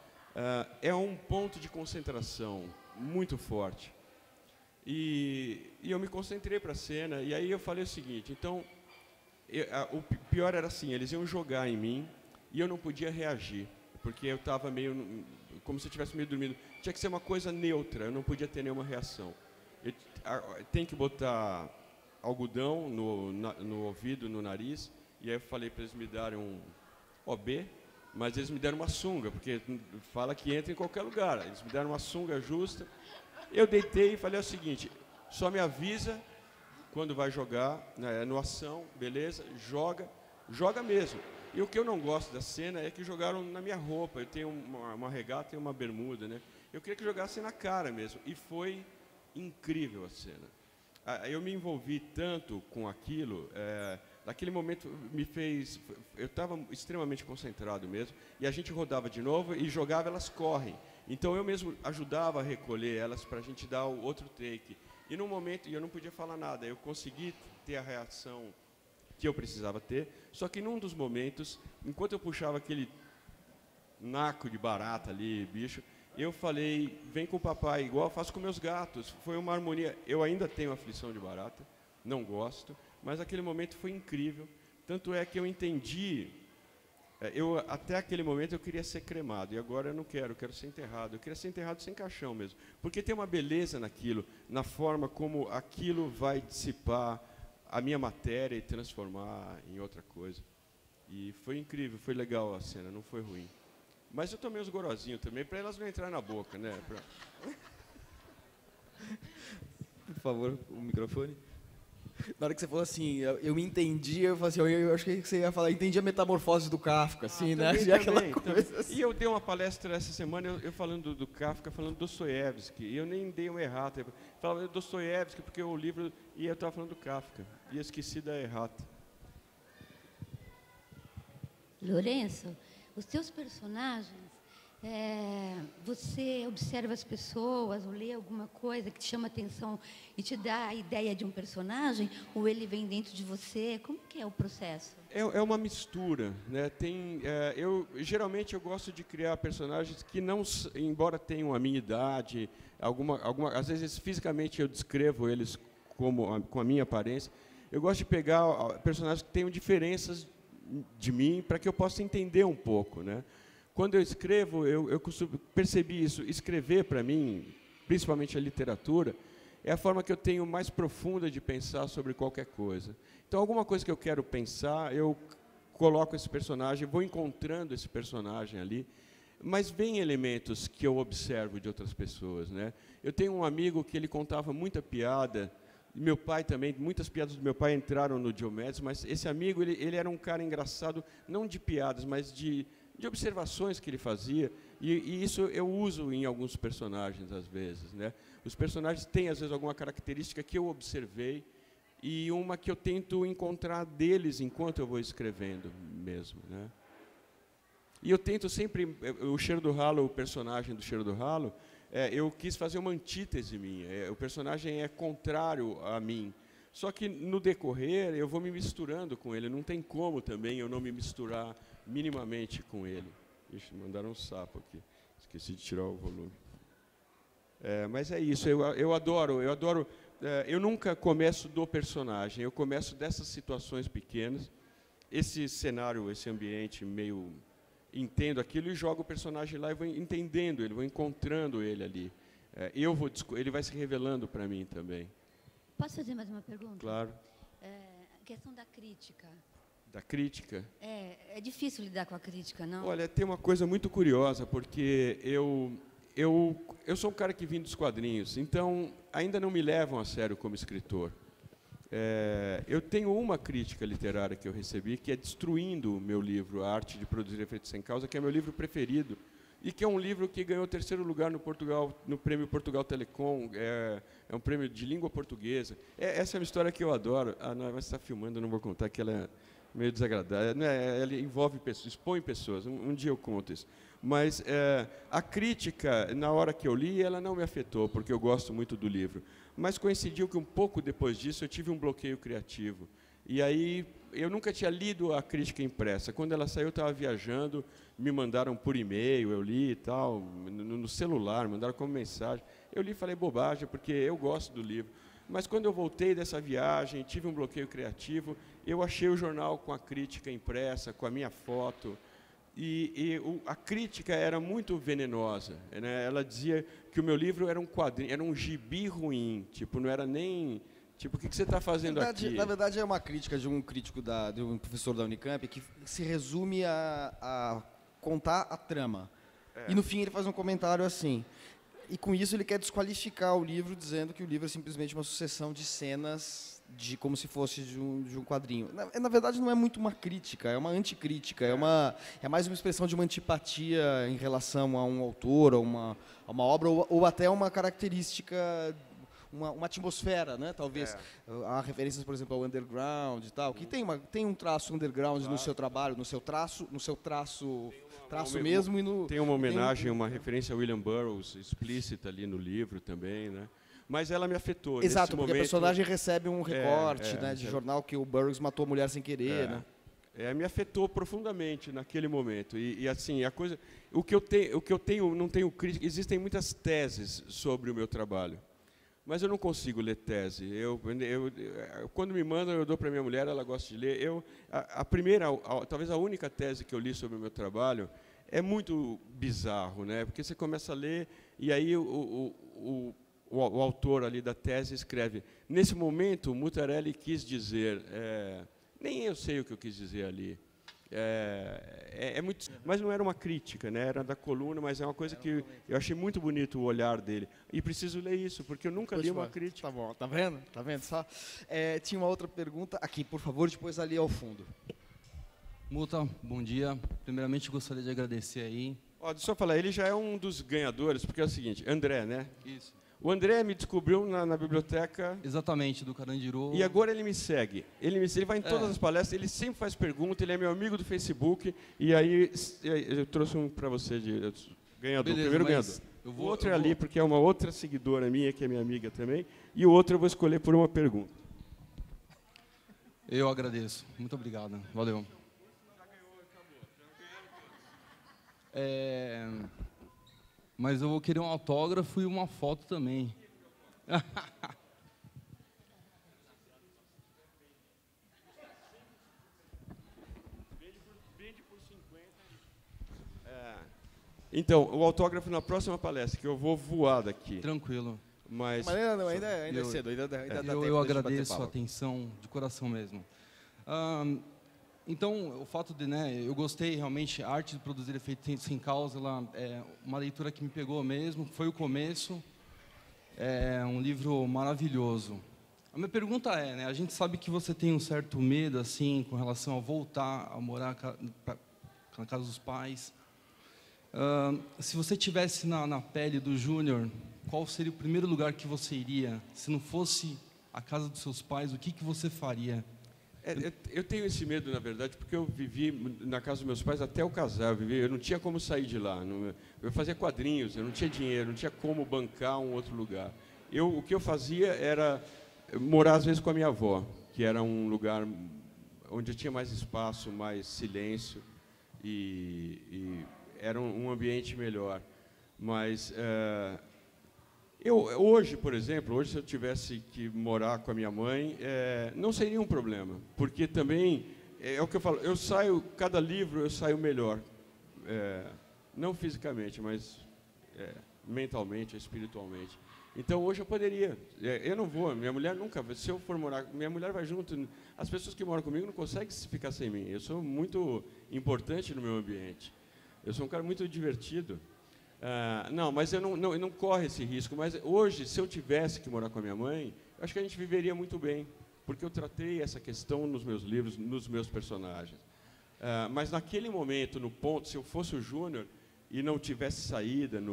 é um ponto de concentração muito forte. E eu me concentrei para a cena, e aí eu falei o seguinte, então... O pior era assim, eles iam jogar em mim e eu não podia reagir, porque eu estava meio, como se eu estivesse meio dormindo. Tinha que ser uma coisa neutra, eu não podia ter nenhuma reação. Tem que botar algodão no ouvido, no nariz, e aí eu falei para eles me darem um OB, mas eles me deram uma sunga, porque fala que entra em qualquer lugar. Eles me deram uma sunga justa. Eu deitei e falei o seguinte, só me avisa quando vai jogar, né, no ação, beleza, joga mesmo. E o que eu não gosto da cena é que jogaram na minha roupa. Eu tenho uma regata e uma bermuda, né? Eu queria que jogassem na cara mesmo. E foi incrível a cena. Eu me envolvi tanto com aquilo, naquele momento me fez... Eu estava extremamente concentrado mesmo, e a gente rodava de novo e jogava, elas correm. Então eu mesmo ajudava a recolher elas para a gente dar o outro take. E num momento, e eu não podia falar nada, eu consegui ter a reação que eu precisava ter, só que num dos momentos, enquanto eu puxava aquele naco de barata ali, bicho, eu falei, vem com o papai, igual eu faço com meus gatos. Foi uma harmonia. Eu ainda tenho aflição de barata, não gosto, mas aquele momento foi incrível. Tanto é que eu entendi, até aquele momento eu queria ser cremado, e agora eu não quero, eu quero ser enterrado. Eu queria ser enterrado sem caixão mesmo, porque tem uma beleza naquilo, na forma como aquilo vai dissipar a minha matéria e transformar em outra coisa. E foi incrível, foi legal a cena, não foi ruim. Mas eu tomei uns gorozinhos também, para elas não entrarem na boca, né?
Por favor, o microfone. Na hora que você falou assim, eu me entendi, eu falei assim, eu acho que você ia falar, entendi a metamorfose do Kafka, assim, né?
Também,
Aquela coisa assim.
E eu dei uma palestra essa semana, eu falando do Kafka, falando do Dostoiévski, e eu nem dei uma errata. Eu falava do Dostoiévski, porque o livro, e eu estava falando do Kafka, e eu esqueci da errata.
Lourenço, os teus personagens, você observa as pessoas ou lê alguma coisa que te chama atenção e te dá a ideia de um personagem, ou ele vem dentro de você? Como que é o processo?
É uma mistura, né? Geralmente eu gosto de criar personagens que não, embora tenham a minha idade, às vezes fisicamente eu descrevo eles com a minha aparência. Eu gosto de pegar personagens que tenham diferenças de mim para que eu possa entender um pouco, né? Quando eu escrevo, eu percebi isso. Escrever, para mim, principalmente a literatura, é a forma que eu tenho mais profunda de pensar sobre qualquer coisa. Então, alguma coisa que eu quero pensar, eu coloco esse personagem, vou encontrando esse personagem ali, mas vem elementos que eu observo de outras pessoas, né? Eu tenho um amigo que ele contava muita piada, meu pai também, muitas piadas do meu pai entraram no Diomedes, mas esse amigo, ele era um cara engraçado, não de piadas, mas de observações que ele fazia, e isso eu uso em alguns personagens, às vezes, né? Os personagens têm, às vezes, alguma característica que eu observei e uma que eu tento encontrar deles enquanto eu vou escrevendo mesmo, né? E eu tento sempre, o Cheiro do Ralo, o personagem do Cheiro do Ralo, eu quis fazer uma antítese minha, o personagem é contrário a mim, só que no decorrer eu vou me misturando com ele, não tem como também eu não me misturar minimamente com ele. Ixi, mandaram um sapo aqui, esqueci de tirar o volume. Mas é isso, eu adoro, eu nunca começo do personagem, eu começo dessas situações pequenas, esse cenário, esse ambiente meio... Entendo aquilo e jogo o personagem lá e vou entendendo ele, vou encontrando ele ali. Ele vai se revelando para mim também.
Posso fazer mais uma pergunta?
Claro.
A questão da crítica.
Da crítica?
É difícil lidar com a crítica, não?
Olha, tem uma coisa muito curiosa, porque eu sou um cara que vim dos quadrinhos, então ainda não me levam a sério como escritor. Eu tenho uma crítica literária que eu recebi, que é destruindo o meu livro, A Arte de Produzir Efeitos Sem Causa, que é meu livro preferido, e que é um livro que ganhou 3º lugar no Prêmio Portugal Telecom, é um prêmio de língua portuguesa. Essa é uma história que eu adoro. Não, mas você está filmando, eu não vou contar, que ela é meio desagradável. Ela envolve pessoas, expõe pessoas, um dia eu conto isso. Mas a crítica, na hora que eu li, ela não me afetou, porque eu gosto muito do livro. Mas coincidiu que um pouco depois disso eu tive um bloqueio criativo. E aí eu nunca tinha lido a crítica impressa. Quando ela saiu, eu estava viajando, me mandaram por e-mail, eu li e tal, no celular, mandaram como mensagem. Eu li e falei bobagem, porque eu gosto do livro. Mas quando eu voltei dessa viagem, tive um bloqueio criativo, eu achei o jornal com a crítica impressa, com a minha foto, a crítica era muito venenosa, né? Ela dizia que o meu livro era um quadrinho, era um gibi ruim, tipo, não era nem... Tipo, o que você está fazendo aqui?
Na verdade, é uma crítica de um crítico, de um professor da Unicamp, que se resume a contar a trama. E, no fim, ele faz um comentário assim. E, com isso, ele quer desqualificar o livro, dizendo que o livro é simplesmente uma sucessão de cenas, como se fosse de um quadrinho. Na verdade, não é muito uma crítica, é uma anticrítica. É mais uma expressão de uma antipatia em relação a um autor, a uma obra, ou até uma característica... Uma atmosfera, né? Talvez. Há referências, por exemplo, ao underground e tal, que tem um traço underground no seu trabalho, no seu traço mesmo e no...
Tem uma homenagem, uma referência a William Burroughs explícita ali no livro também, né? Mas ela me afetou.
Exato,
nesse
porque
momento,
a personagem recebe um recorte, né, de jornal que o Burroughs matou a mulher sem querer, né?
Me afetou profundamente naquele momento. E assim, a coisa... O que eu tenho, não tenho crítica... Existem muitas teses sobre o meu trabalho. Mas eu não consigo ler tese. Quando me mandam, eu dou para minha mulher, ela gosta de ler. Talvez a única tese que eu li sobre o meu trabalho é muito bizarro, né? Porque você começa a ler e aí o autor ali da tese escreve: nesse momento, Mutarelli quis dizer, nem eu sei o que eu quis dizer ali. Muito, mas não era uma crítica, né? Era da coluna, mas é uma coisa que eu achei muito bonito o olhar dele. E preciso ler isso, porque eu nunca li uma crítica.
Tá bom, tá vendo? Tá vendo só? Tinha uma outra pergunta aqui, por favor, depois ali ao fundo.
Muta, bom dia. Primeiramente, gostaria de agradecer aí.
Deixa eu falar, ele já é um dos ganhadores, porque é o seguinte, André, né?
Isso.
O André me descobriu na biblioteca.
Exatamente, do Carandiru.
E agora ele me segue. Ele vai em todas as palestras, ele sempre faz perguntas, ele é meu amigo do Facebook. E aí eu trouxe um para você, ganhador,
Beleza,
primeiro ganhador. O outro é ali, porque é uma outra seguidora minha, que é minha amiga também. E o outro eu vou escolher por uma pergunta.
Eu agradeço. Muito obrigado. Valeu. Mas eu vou querer um autógrafo e uma foto também.
Vende por 50. Então, o autógrafo na próxima palestra, que eu vou voar daqui.
Tranquilo.
Mas
ainda é cedo, ainda dá tempo.
Eu agradeço a atenção, de coração mesmo. Então, o fato de, eu gostei realmente, a arte de produzir efeitos sem causa, ela é uma leitura que me pegou mesmo, foi o começo, é um livro maravilhoso. A minha pergunta é, a gente sabe que você tem um certo medo, assim, com relação a voltar a morar na casa dos pais. Se você estivesse na pele do Júnior, qual seria o primeiro lugar que você iria? Se não fosse a casa dos seus pais, o que você faria?
Eu tenho esse medo, na verdade, porque eu vivi na casa dos meus pais até eu casar. Eu não tinha como sair de lá. Eu fazia quadrinhos, eu não tinha dinheiro, não tinha como bancar um outro lugar. O que eu fazia era morar, às vezes, com a minha avó, que era um lugar onde eu tinha mais espaço, mais silêncio, e era um ambiente melhor. Mas... hoje, por exemplo, se eu tivesse que morar com a minha mãe, não seria um problema, porque também, é o que eu falo, cada livro eu saio melhor, não fisicamente, mas mentalmente, espiritualmente. Então, hoje eu poderia, eu não vou, minha mulher nunca, se eu for morar, minha mulher vai junto, as pessoas que moram comigo não conseguem ficar sem mim, eu sou muito importante no meu ambiente, eu sou um cara muito divertido. Não, mas eu não corro esse risco. Mas hoje, se eu tivesse que morar com a minha mãe, eu acho que a gente viveria muito bem, porque eu tratei essa questão nos meus livros, nos meus personagens. Mas naquele momento, no ponto, se eu fosse o Júnior e não tivesse saída,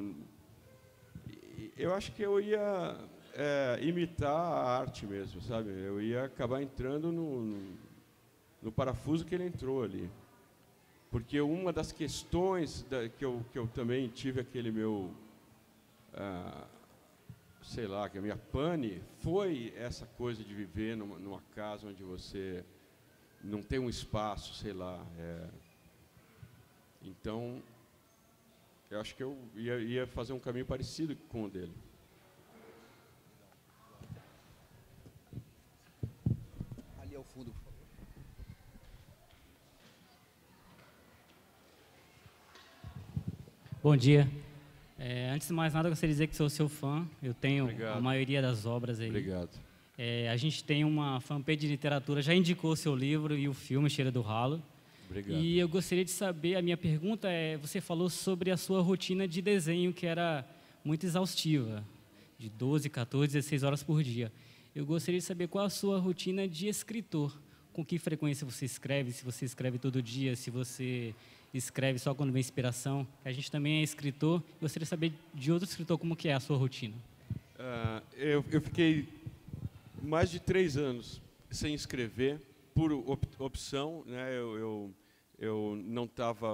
eu acho que eu ia imitar a arte mesmo, sabe? Eu ia acabar entrando no parafuso que ele entrou ali. Porque uma das questões que eu também tive aquele meu, sei lá, que a minha pane, foi essa coisa de viver numa casa onde você não tem um espaço, sei lá. Então, eu acho que eu ia fazer um caminho parecido com o dele.
ao fundo, por favor.
Bom dia. Antes de mais nada, eu gostaria de dizer que sou seu fã. Eu tenho
Obrigado.
a maioria das obras aí.
Obrigado.
A gente tem uma fanpage de literatura, já indicou o seu livro e o filme Cheira do Ralo.
Obrigado.
E eu gostaria de saber, a minha pergunta você falou sobre a sua rotina de desenho, que era muito exaustiva, de 12, 14, 16 horas por dia. Eu gostaria de saber qual a sua rotina de escritor. Com que frequência você escreve, se você escreve todo dia, se você escreve só quando vem inspiração. A gente também é escritor. Gostaria de saber de outro escritor como que é a sua rotina.
Eu fiquei mais de 3 anos sem escrever, por opção, né? Eu não estava...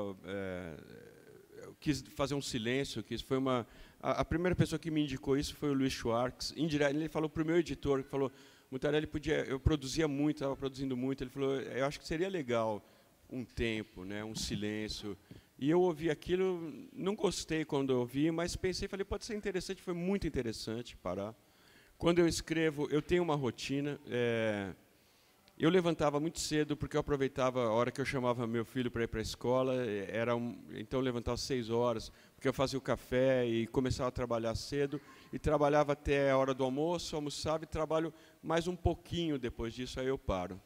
eu quis fazer um silêncio. Foi a primeira pessoa que me indicou isso foi o Luiz Schwartz. Ele falou para o meu editor, que falou, Mutarelli, eu produzia muito, estava produzindo muito. Ele falou, eu acho que seria legal um tempo, né, um silêncio. E eu ouvi aquilo, não gostei quando eu ouvi, mas pensei, falei, pode ser interessante, foi muito interessante parar. Quando eu escrevo, eu tenho uma rotina. Eu levantava muito cedo, porque eu aproveitava a hora que eu chamava meu filho para ir para a escola, então eu levantava às 6 horas, porque eu fazia o café e começava a trabalhar cedo, e trabalhava até a hora do almoço, almoçava e trabalho mais um pouquinho depois disso, aí eu paro.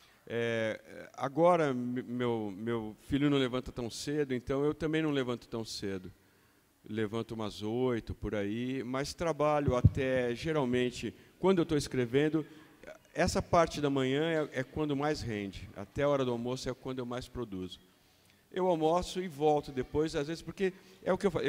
Agora, meu filho não levanta tão cedo, então eu também não levanto tão cedo. Levanto umas 8, por aí, mas trabalho até, geralmente, quando eu estou escrevendo, essa parte da manhã é quando mais rende. Até a hora do almoço é quando eu mais produzo. Eu almoço e volto depois, às vezes, porque é o que eu faço.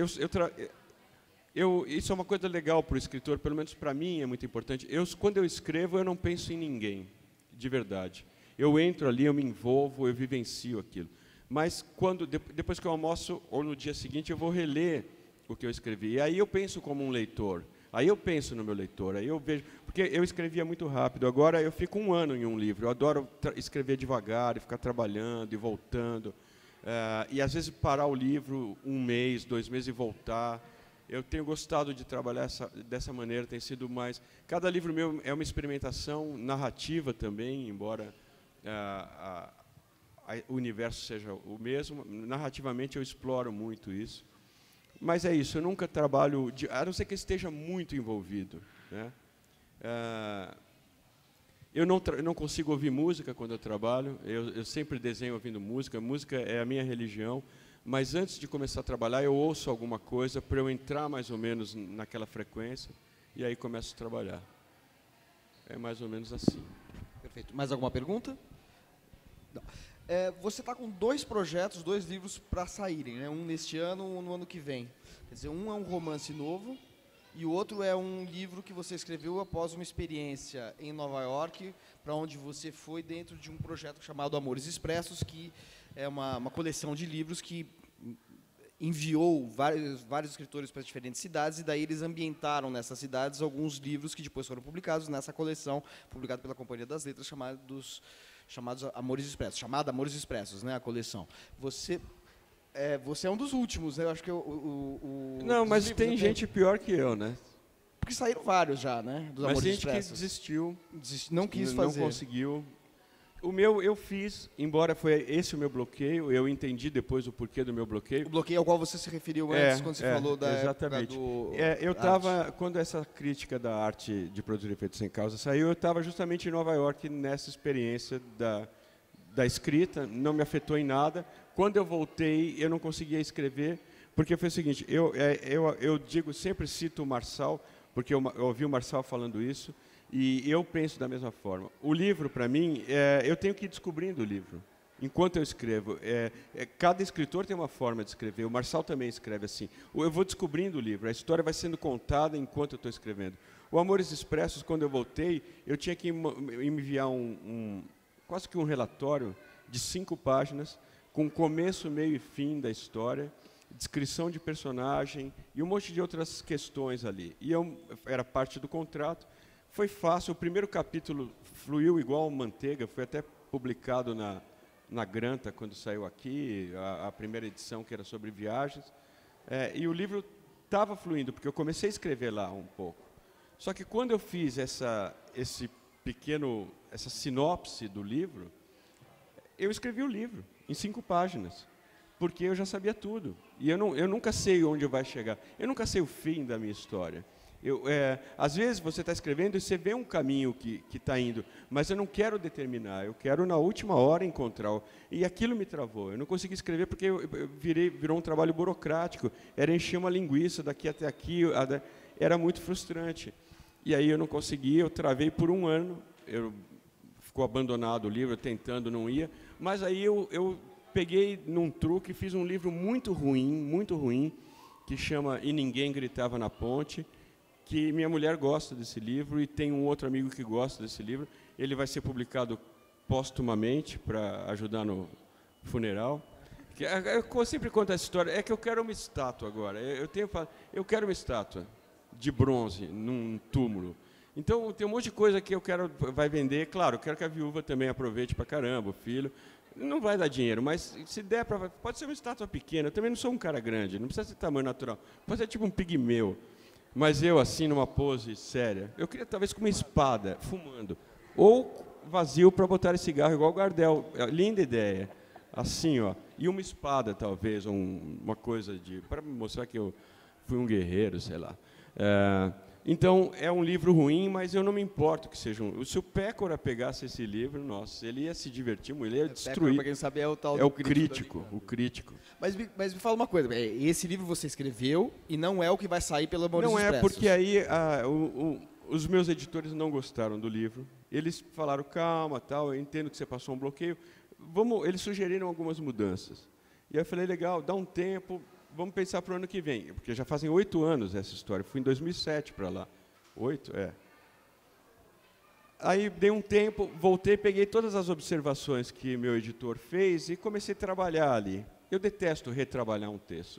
Isso é uma coisa legal para o escritor, pelo menos para mim é muito importante. Quando eu escrevo, eu não penso em ninguém, de verdade. Eu entro ali, eu me envolvo, eu vivencio aquilo. Mas depois que eu almoço, ou no dia seguinte, eu vou reler o que eu escrevi. E aí eu penso como um leitor. Aí eu penso no meu leitor. Aí eu vejo, porque eu escrevia muito rápido. Agora eu fico 1 ano em um livro. Eu adoro escrever devagar, e ficar trabalhando e voltando. E às vezes parar o livro 1 mês, 2 meses e voltar. Eu tenho gostado de trabalhar dessa maneira. Tem sido mais. Cada livro meu é uma experimentação narrativa também, embora o universo seja o mesmo. Narrativamente eu exploro muito isso. Mas é isso, eu nunca trabalho, a não ser que eu esteja muito envolvido, né? Eu não consigo ouvir música quando eu trabalho, eu sempre desenho ouvindo música. Música é a minha religião, mas antes de começar a trabalhar eu ouço alguma coisa para eu entrar mais ou menos naquela frequência e aí começo a trabalhar. É mais ou menos assim.
Perfeito. Mais alguma pergunta? Não. Você está com 2 projetos, 2 livros para saírem, né? Um neste ano, um no ano que vem. Quer dizer, um é um romance novo e o outro é um livro que você escreveu após uma experiência em Nova York, para onde você foi dentro de um projeto chamado Amores Expressos, que é uma coleção de livros que enviou vários escritores para diferentes cidades, e daí eles ambientaram nessas cidades alguns livros que depois foram publicados nessa coleção, publicada pela Companhia das Letras, chamados Amores Expressos, chamada Amores Expressos, né, a coleção. Você é um dos últimos, né? Eu acho que
não, mas tem gente pior que eu, né?
Porque saíram vários já, né, dos Amores Expressos.
Mas gente que desistiu,
não quis fazer.
Não conseguiu. O meu eu fiz, embora foi esse o meu bloqueio, eu entendi depois o porquê do meu bloqueio.
O bloqueio ao qual você se referiu antes, quando você falou da
exatamente.
época do
eu estava, quando essa crítica da arte de produzir efeitos sem causa saiu, eu estava justamente em Nova York nessa experiência da escrita, não me afetou em nada. Quando eu voltei, eu não conseguia escrever, porque foi o seguinte, eu digo, sempre cito o Marçal, porque eu ouvi o Marçal falando isso, e eu penso da mesma forma. O livro, para mim, eu tenho que ir descobrindo o livro, enquanto eu escrevo. Cada escritor tem uma forma de escrever, o Marçal também escreve assim. Eu vou descobrindo o livro, a história vai sendo contada enquanto eu estou escrevendo. O Amores Expressos, quando eu voltei, eu tinha que enviar quase que um relatório de 5 páginas, com começo, meio e fim da história, descrição de personagem e um monte de outras questões ali. E era parte do contrato. Foi fácil, o primeiro capítulo fluiu igual manteiga, foi até publicado na Granta, quando saiu aqui, a primeira edição, que era sobre viagens. E o livro estava fluindo, porque eu comecei a escrever lá um pouco. Só que quando eu fiz esse essa sinopse do livro, eu escrevi o livro em 5 páginas, porque eu já sabia tudo. E eu nunca sei onde vai chegar. Eu nunca sei o fim da minha história. Às vezes você está escrevendo e você vê um caminho que está indo, mas eu não quero determinar, eu quero na última hora encontrar. E aquilo me travou. Eu não consegui escrever porque virou um trabalho burocrático. Era encher uma linguiça daqui até aqui, era muito frustrante. E aí eu não consegui, eu travei por 1 ano, ficou abandonado o livro, tentando, não ia. Mas aí eu peguei num truque e fiz um livro muito ruim, que chama E Ninguém Gritava na Ponte, que minha mulher gosta desse livro e tem um outro amigo que gosta desse livro. Ele vai ser publicado póstumamente para ajudar no funeral. Eu sempre conto essa história, é que eu quero uma estátua agora. Eu quero uma estátua de bronze num túmulo. Então, tem um monte de coisa que eu quero, vai vender. Claro, eu quero que a viúva também aproveite para caramba, o filho. Não vai dar dinheiro, mas se der para... Pode ser uma estátua pequena. Eu também não sou um cara grande, não precisa ser tamanho natural. Pode ser tipo um pigmeu. Mas eu, assim, numa pose séria, eu queria talvez com uma espada, fumando. Ou vazio para botar cigarro, igual o Gardel. Linda ideia. Assim, ó. E uma espada, talvez, uma coisa de... Para mostrar que eu fui um guerreiro, sei lá. Então, é um livro ruim, mas eu não me importo que seja um... Se o Pécora pegasse esse livro, nossa, ele ia se divertir muito, ele ia destruir.
Para quem não sabe, é o tal
do crítico.
Mas me fala uma coisa, esse livro você escreveu e não é o que vai sair pela Maurício Expressos.
Não é, porque aí os meus editores não gostaram do livro. Eles falaram, calma, tal, eu entendo que você passou um bloqueio. Eles sugeriram algumas mudanças. E aí eu falei, legal, dá um tempo... Vamos pensar para o ano que vem, porque já fazem 8 anos essa história. Fui em 2007 para lá. 8? É. Aí dei um tempo, voltei, peguei todas as observações que meu editor fez e comecei a trabalhar ali. Eu detesto retrabalhar um texto.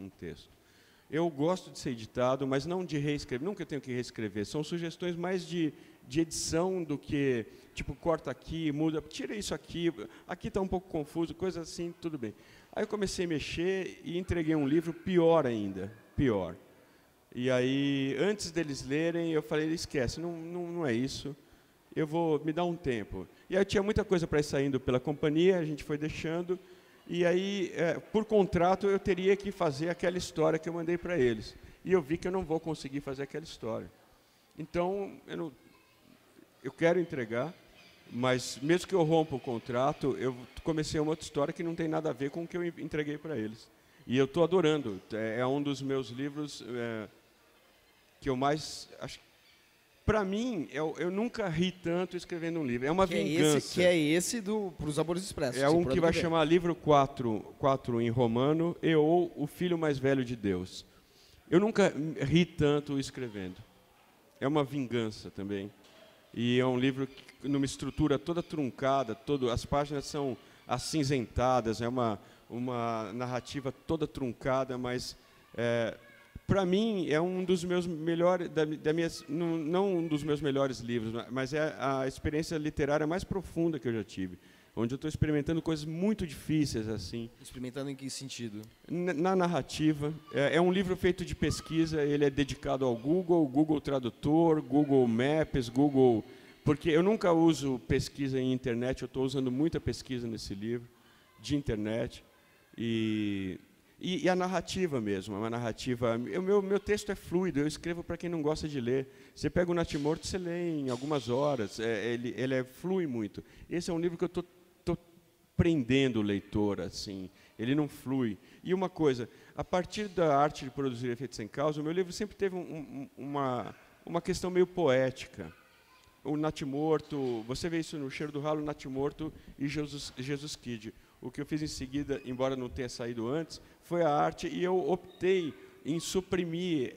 Eu gosto de ser editado, mas não de reescrever. Nunca tenho que reescrever. São sugestões mais de edição do que, tipo, corta aqui, muda, tira isso aqui está um pouco confuso, coisa assim, tudo bem. Aí eu comecei a mexer e entreguei um livro pior ainda, pior. E aí, antes deles lerem, eu falei, esquece, não é isso, me dar um tempo. E aí tinha muita coisa para ir saindo pela companhia, a gente foi deixando, e aí, por contrato, eu teria que fazer aquela história que eu mandei para eles. E eu vi que eu não vou conseguir fazer aquela história. Então, eu quero entregar, mas mesmo que eu rompa o contrato, eu comecei uma outra história que não tem nada a ver com o que eu entreguei para eles. E eu estou adorando. É um dos meus livros que eu mais... Para mim, eu nunca ri tanto escrevendo um livro. É uma vingança.
Que é esse para os Amores Expressos.
É um que vai chamar livro 4 em romano, ou O Filho Mais Velho de Deus. Eu nunca ri tanto escrevendo. É uma vingança também. E é um livro numa estrutura toda truncada, as páginas são acinzentadas, é uma narrativa toda truncada, mas para mim é um dos meus melhores, não um dos meus melhores livros, mas é a experiência literária mais profunda que eu já tive, onde eu estou experimentando coisas muito difíceis assim.
Experimentando em que sentido?
Na narrativa. É um livro feito de pesquisa, ele é dedicado ao Google Tradutor, Google Maps, porque eu nunca uso pesquisa em internet, eu estou usando muita pesquisa nesse livro, de internet. E a narrativa mesmo, uma narrativa... Meu texto é fluido, eu escrevo para quem não gosta de ler. Você pega o Natimorto, você lê em algumas horas, ele flui muito. Esse é um livro que eu estou prendendo o leitor, assim, ele não flui. E uma coisa, a partir da arte de produzir efeitos sem causa, o meu livro sempre teve uma questão meio poética. O Natimorto, você vê isso no Cheiro do Ralo, Natimorto e Jesus Kid. O que eu fiz em seguida, embora não tenha saído antes, foi a arte, e eu optei em suprimir,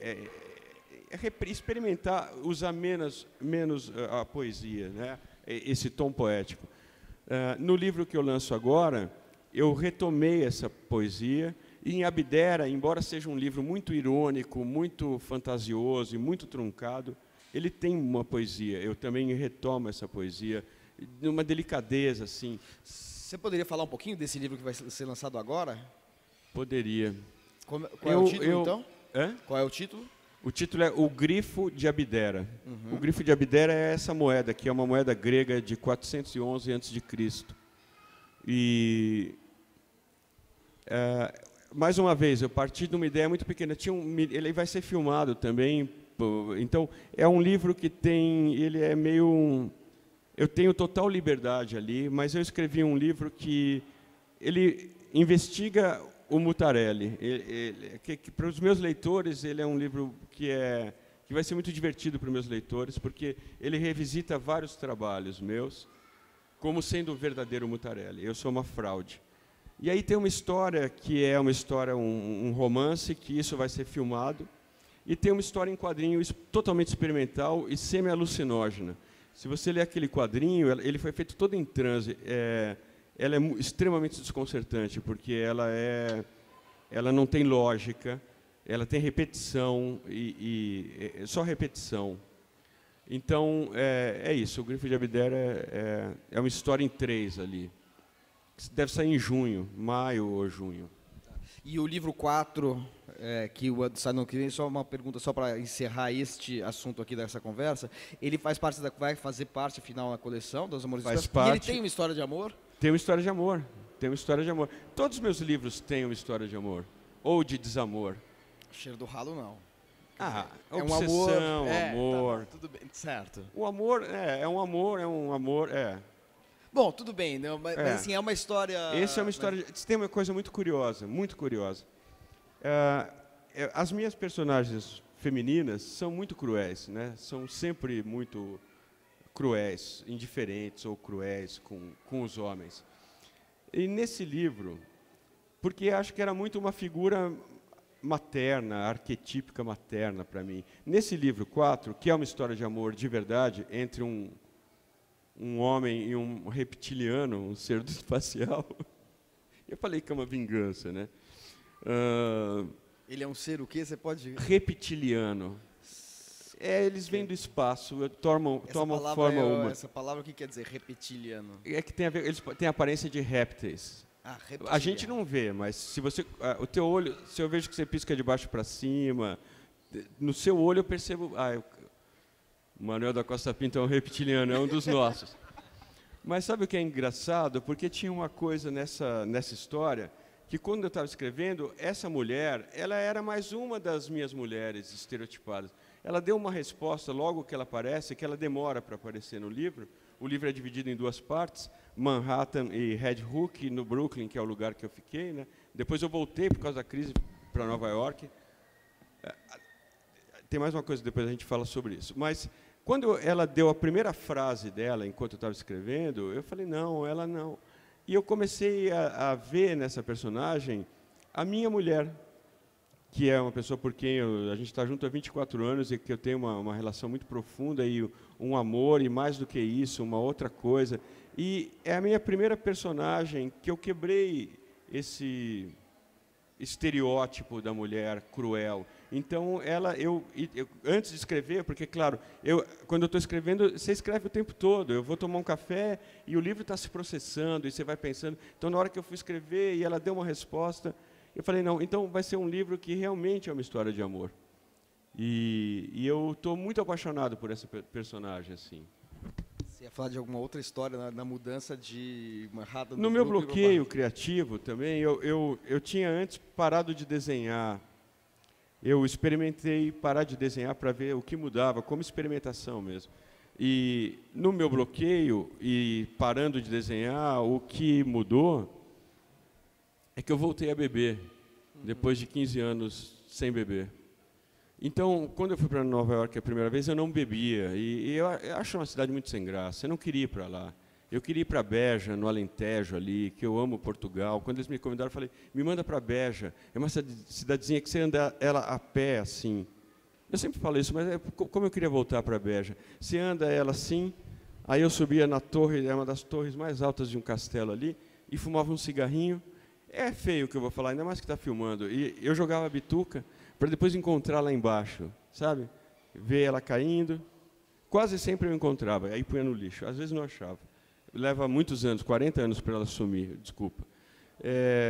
experimentar, usar menos a poesia, né? Esse tom poético. No livro que eu lanço agora, eu retomei essa poesia, e em Abdera, embora seja um livro muito irônico, muito fantasioso e muito truncado, ele tem uma poesia. Eu também retomo essa poesia, numa delicadeza, assim.
Você poderia falar um pouquinho desse livro que vai ser lançado agora?
Poderia.
Qual é o título, então?
Hã?
Qual é o título?
O título é O Grifo de Abdera. O Grifo de Abdera é essa moeda, que é uma moeda grega de 411 a.C. E, mais uma vez, eu parti de uma ideia muito pequena. Ele vai ser filmado também. Então, é um livro que ele é meio... Eu tenho total liberdade ali, mas eu escrevi um livro que ele investiga o Mutarelli. Que para os meus leitores, ele é um livro que vai ser muito divertido para os meus leitores, porque ele revisita vários trabalhos meus, como sendo o verdadeiro Mutarelli. Eu sou uma fraude. E aí tem uma história que é um romance, que isso vai ser filmado, e tem uma história em quadrinho totalmente experimental e semi-alucinógena. Se você ler aquele quadrinho, ele foi feito todo em transe. Ela é extremamente desconcertante, porque ela não tem lógica, ela tem repetição, só repetição. Então, é isso. O Grifo de Abdera é uma história em 3 ali. Deve sair em junho, maio ou junho.
E o livro 4, que sai no que vem, só uma pergunta, só para encerrar este assunto aqui dessa conversa, ele vai fazer parte final na coleção dos Amores
Faz
Expressos?
parte.
E ele tem uma história de amor?
Tem uma história de amor. Tem uma história de amor. Todos os meus livros têm uma história de amor. Ou de desamor.
Cheiro do Ralo, não.
Obsessão, amor.
Tá, tudo bem, certo.
O amor é um amor.
Bom, tudo bem, não, mas assim, é uma história...
Essa é uma história... Tem uma coisa muito curiosa, muito curiosa. As minhas personagens femininas são muito cruéis, né? São sempre muito cruéis, indiferentes ou cruéis com os homens. E nesse livro, porque acho que era muito uma figura materna, arquetípica materna para mim. Nesse livro 4, que é uma história de amor de verdade entre um homem e um reptiliano, um ser do espacial. Eu falei que é uma vingança, né?
Ele é um ser o quê? Você pode...
Reptiliano. Eles vêm do espaço, tomam forma humana.
Essa palavra, o que quer dizer, reptiliano?
É que tem a ver, eles têm a aparência de répteis. A gente não vê, mas se você, o teu olho, se eu vejo que você pisca de baixo para cima, no seu olho eu percebo, o Manuel da Costa Pinto é um reptiliano, é um dos nossos. Mas sabe o que é engraçado? Porque tinha uma coisa nessa história, que quando eu estava escrevendo, essa mulher, ela era mais uma das minhas mulheres estereotipadas. Ela deu uma resposta logo que ela aparece, que ela demora para aparecer no livro. O livro é dividido em 2 partes, Manhattan e Red Hook, no Brooklyn, que é o lugar que eu fiquei, né? Depois eu voltei, por causa da crise, para Nova York. Tem mais uma coisa, depois a gente fala sobre isso. Mas, quando ela deu a primeira frase dela, enquanto eu estava escrevendo, eu falei, não, ela não. E eu comecei a ver nessa personagem a minha mulher, que é uma pessoa por quem a gente está junto há 24 anos e que eu tenho uma relação muito profunda e um amor, e mais do que isso, uma outra coisa. E é a minha primeira personagem que eu quebrei esse estereótipo da mulher cruel. Então, eu antes de escrever, porque, claro, quando eu estou escrevendo, você escreve o tempo todo. Eu vou tomar um café e o livro está se processando, e você vai pensando. Então, na hora que eu fui escrever e ela deu uma resposta, eu falei, não, então vai ser um livro que realmente é uma história de amor. E eu estou muito apaixonado por essa personagem, assim.
Você ia falar de alguma outra história na mudança de Manhattan?
No meu bloqueio criativo também, eu tinha antes parado de desenhar. Eu experimentei parar de desenhar para ver o que mudava, como experimentação mesmo. E no meu bloqueio, e parando de desenhar, o que mudou é que eu voltei a beber, depois de 15 anos sem beber. Então, quando eu fui para Nova York a primeira vez, eu não bebia. E eu acho uma cidade muito sem graça. Eu não queria ir para lá. Eu queria ir para Beja, no Alentejo ali, que eu amo Portugal. Quando eles me convidaram, eu falei, me manda para Beja. É uma cidadezinha que você anda ela a pé, assim. Eu sempre falo isso, mas como eu queria voltar para Beja. Você anda ela assim, aí eu subia na torre, é uma das torres mais altas de um castelo ali, e fumava um cigarrinho. É feio o que eu vou falar, ainda mais que está filmando. E eu jogava bituca para depois encontrar lá embaixo, sabe? Ver ela caindo. Quase sempre eu encontrava, aí punha no lixo. Às vezes não achava. Leva muitos anos, 40 anos para ela sumir, desculpa.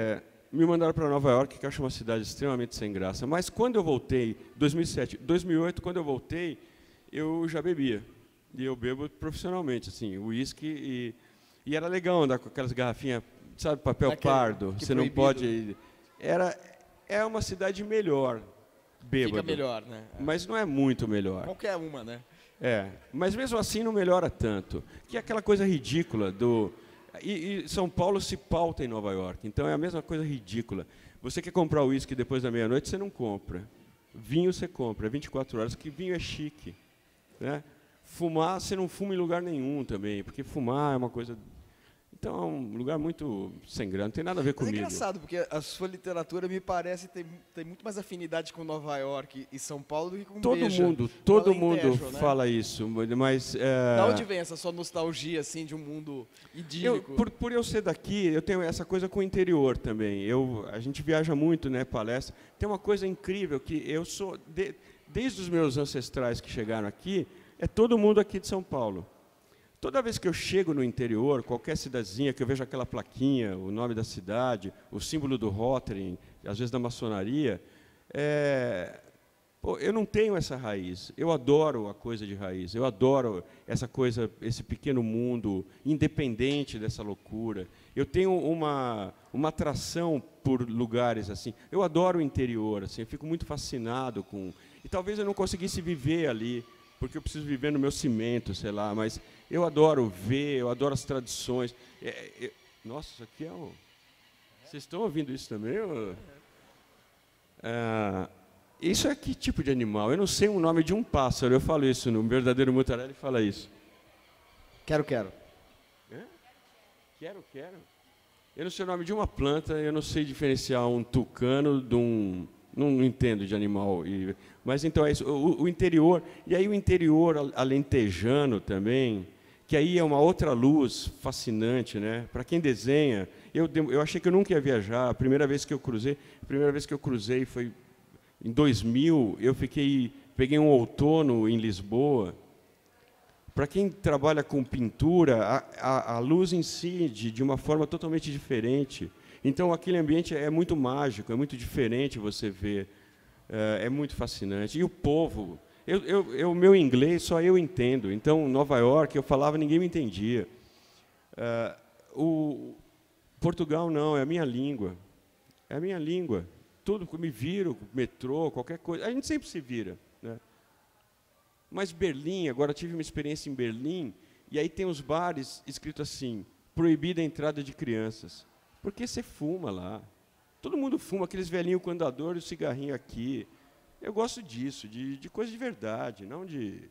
me mandaram para Nova York, que eu acho uma cidade extremamente sem graça. Mas quando eu voltei, 2007, 2008, quando eu voltei, eu já bebia. E eu bebo profissionalmente, assim, uísque. E era legal andar com aquelas garrafinhas, sabe, papel pardo. Você não pode... É uma cidade melhor, bêbado.
Fica melhor, né?
Mas não é muito melhor.
Qualquer uma, né?
Mas mesmo assim não melhora tanto. Que é aquela coisa ridícula do... E São Paulo se pauta em Nova York, então é a mesma coisa ridícula. Você quer comprar uísque depois da meia-noite, você não compra. Vinho você compra, 24 horas, que vinho é chique. Né? Fumar, você não fuma em lugar nenhum também, porque fumar é uma coisa... Então é um lugar muito sem grana, não tem nada a ver comigo.
É engraçado, porque a sua literatura me parece tem muito mais afinidade com Nova York e São Paulo do que com Beja.
Todo mundo fala isso, mas...
Da onde vem essa sua nostalgia, assim, de um mundo idílico?
Por eu ser daqui, eu tenho essa coisa com o interior também. A gente viaja muito, né, palestra. Tem uma coisa incrível, que eu sou... Desde os meus ancestrais que chegaram aqui, é todo mundo aqui de São Paulo. Toda vez que eu chego no interior, qualquer cidadezinha, que eu vejo aquela plaquinha, o nome da cidade, o símbolo do Rotary, às vezes da maçonaria, eu não tenho essa raiz. Eu adoro a coisa de raiz. Eu adoro essa coisa, esse pequeno mundo, independente dessa loucura. Eu tenho uma atração por lugares assim. Eu adoro o interior, assim, eu fico muito fascinado com... E talvez eu não conseguisse viver ali, porque eu preciso viver no meu cimento, sei lá, mas eu adoro ver, eu adoro as tradições. Nossa, isso aqui é um... Vocês estão ouvindo isso também? Isso é que tipo de animal? Eu não sei o nome de um pássaro, eu falo isso, no Verdadeiro Mutarelli fala isso.
Quero.
Quero. Eu não sei o nome de uma planta, eu não sei diferenciar um tucano de um... Não entendo de animal. Mas então é isso, o interior, e aí o interior alentejano também, que aí é uma outra luz fascinante, né? Para quem desenha, eu achei que eu nunca ia viajar. A primeira vez que eu cruzei foi em 2000. Peguei um outono em Lisboa. Para quem trabalha com pintura, a luz incide de uma forma totalmente diferente. Então, aquele ambiente é muito mágico, é muito diferente você ver, é muito fascinante. E o povo, o meu inglês só eu entendo. Então, Nova York, eu falava, ninguém me entendia. O Portugal não, é a minha língua. É a minha língua. Tudo que me viro, metrô, qualquer coisa, a gente sempre se vira. Né? Mas Berlim, agora tive uma experiência em Berlim, e aí tem os bares escrito assim, proibida a entrada de crianças. Porque você fuma lá. Todo mundo fuma, aqueles velhinhos com andador e o cigarrinho aqui. Eu gosto disso, de coisa de verdade, não de...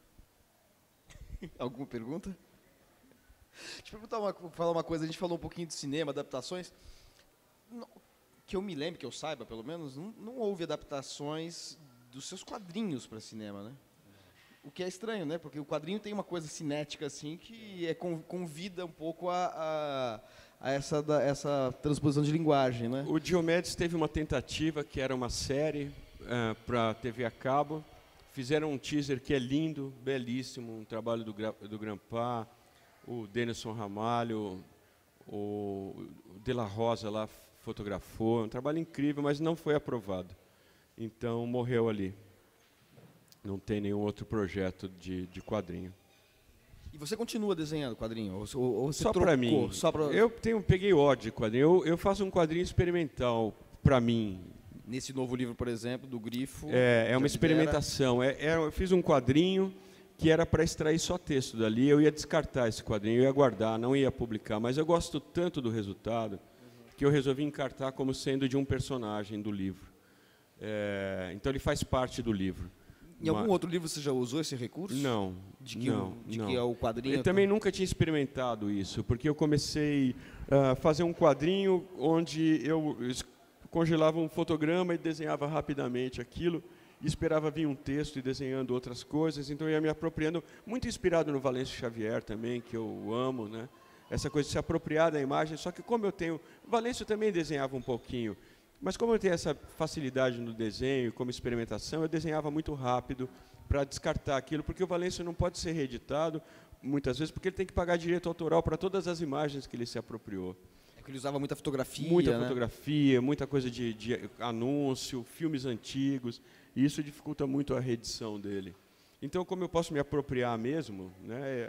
Alguma pergunta? Deixa eu falar uma coisa. A gente falou um pouquinho de cinema, adaptações. Que eu me lembre, que eu saiba, pelo menos, não houve adaptações dos seus quadrinhos para cinema, né? O que é estranho, né? Porque o quadrinho tem uma coisa cinética, assim, que convida um pouco a essa transposição de linguagem, né?
O Diomedes teve uma tentativa, que era uma série para TV a cabo. Fizeram um teaser que é lindo, belíssimo, um trabalho do Grampá, o Denilson Ramalho, o De La Rosa lá fotografou. Um trabalho incrível, mas não foi aprovado. Então, morreu ali. Não tem nenhum outro projeto de quadrinho.
E você continua desenhando quadrinho? Ou você
só para mim. Eu peguei ódio de quadrinho. Eu faço um quadrinho experimental para mim.
Nesse novo livro, por exemplo, do Grifo.
É uma experimentação. Eu fiz um quadrinho que era para extrair só texto dali. Eu ia descartar esse quadrinho, eu ia guardar, não ia publicar. Mas eu gosto tanto do resultado que eu resolvi encartar como sendo de um personagem do livro. Então ele faz parte do livro.
Em algum outro livro você já usou esse recurso?
Não.
Que é o quadrinho?
Eu também nunca tinha experimentado isso, porque eu comecei a fazer um quadrinho onde eu congelava um fotograma e desenhava rapidamente aquilo, e esperava vir um texto e desenhando outras coisas, então eu ia me apropriando, muito inspirado no Valêncio Xavier também, que eu amo, né? Essa coisa de se apropriar da imagem, só que como eu tenho... O Valêncio também desenhava um pouquinho, mas como eu tenho essa facilidade no desenho, como experimentação, eu desenhava muito rápido para descartar aquilo, porque o Valêncio não pode ser reeditado, muitas vezes, porque ele tem que pagar direito autoral para todas as imagens que ele se apropriou.
Porque ele usava muita fotografia,
muita
né?
fotografia, muita coisa de anúncio, filmes antigos, e isso dificulta muito a reedição dele. Então, como eu posso me apropriar mesmo, né,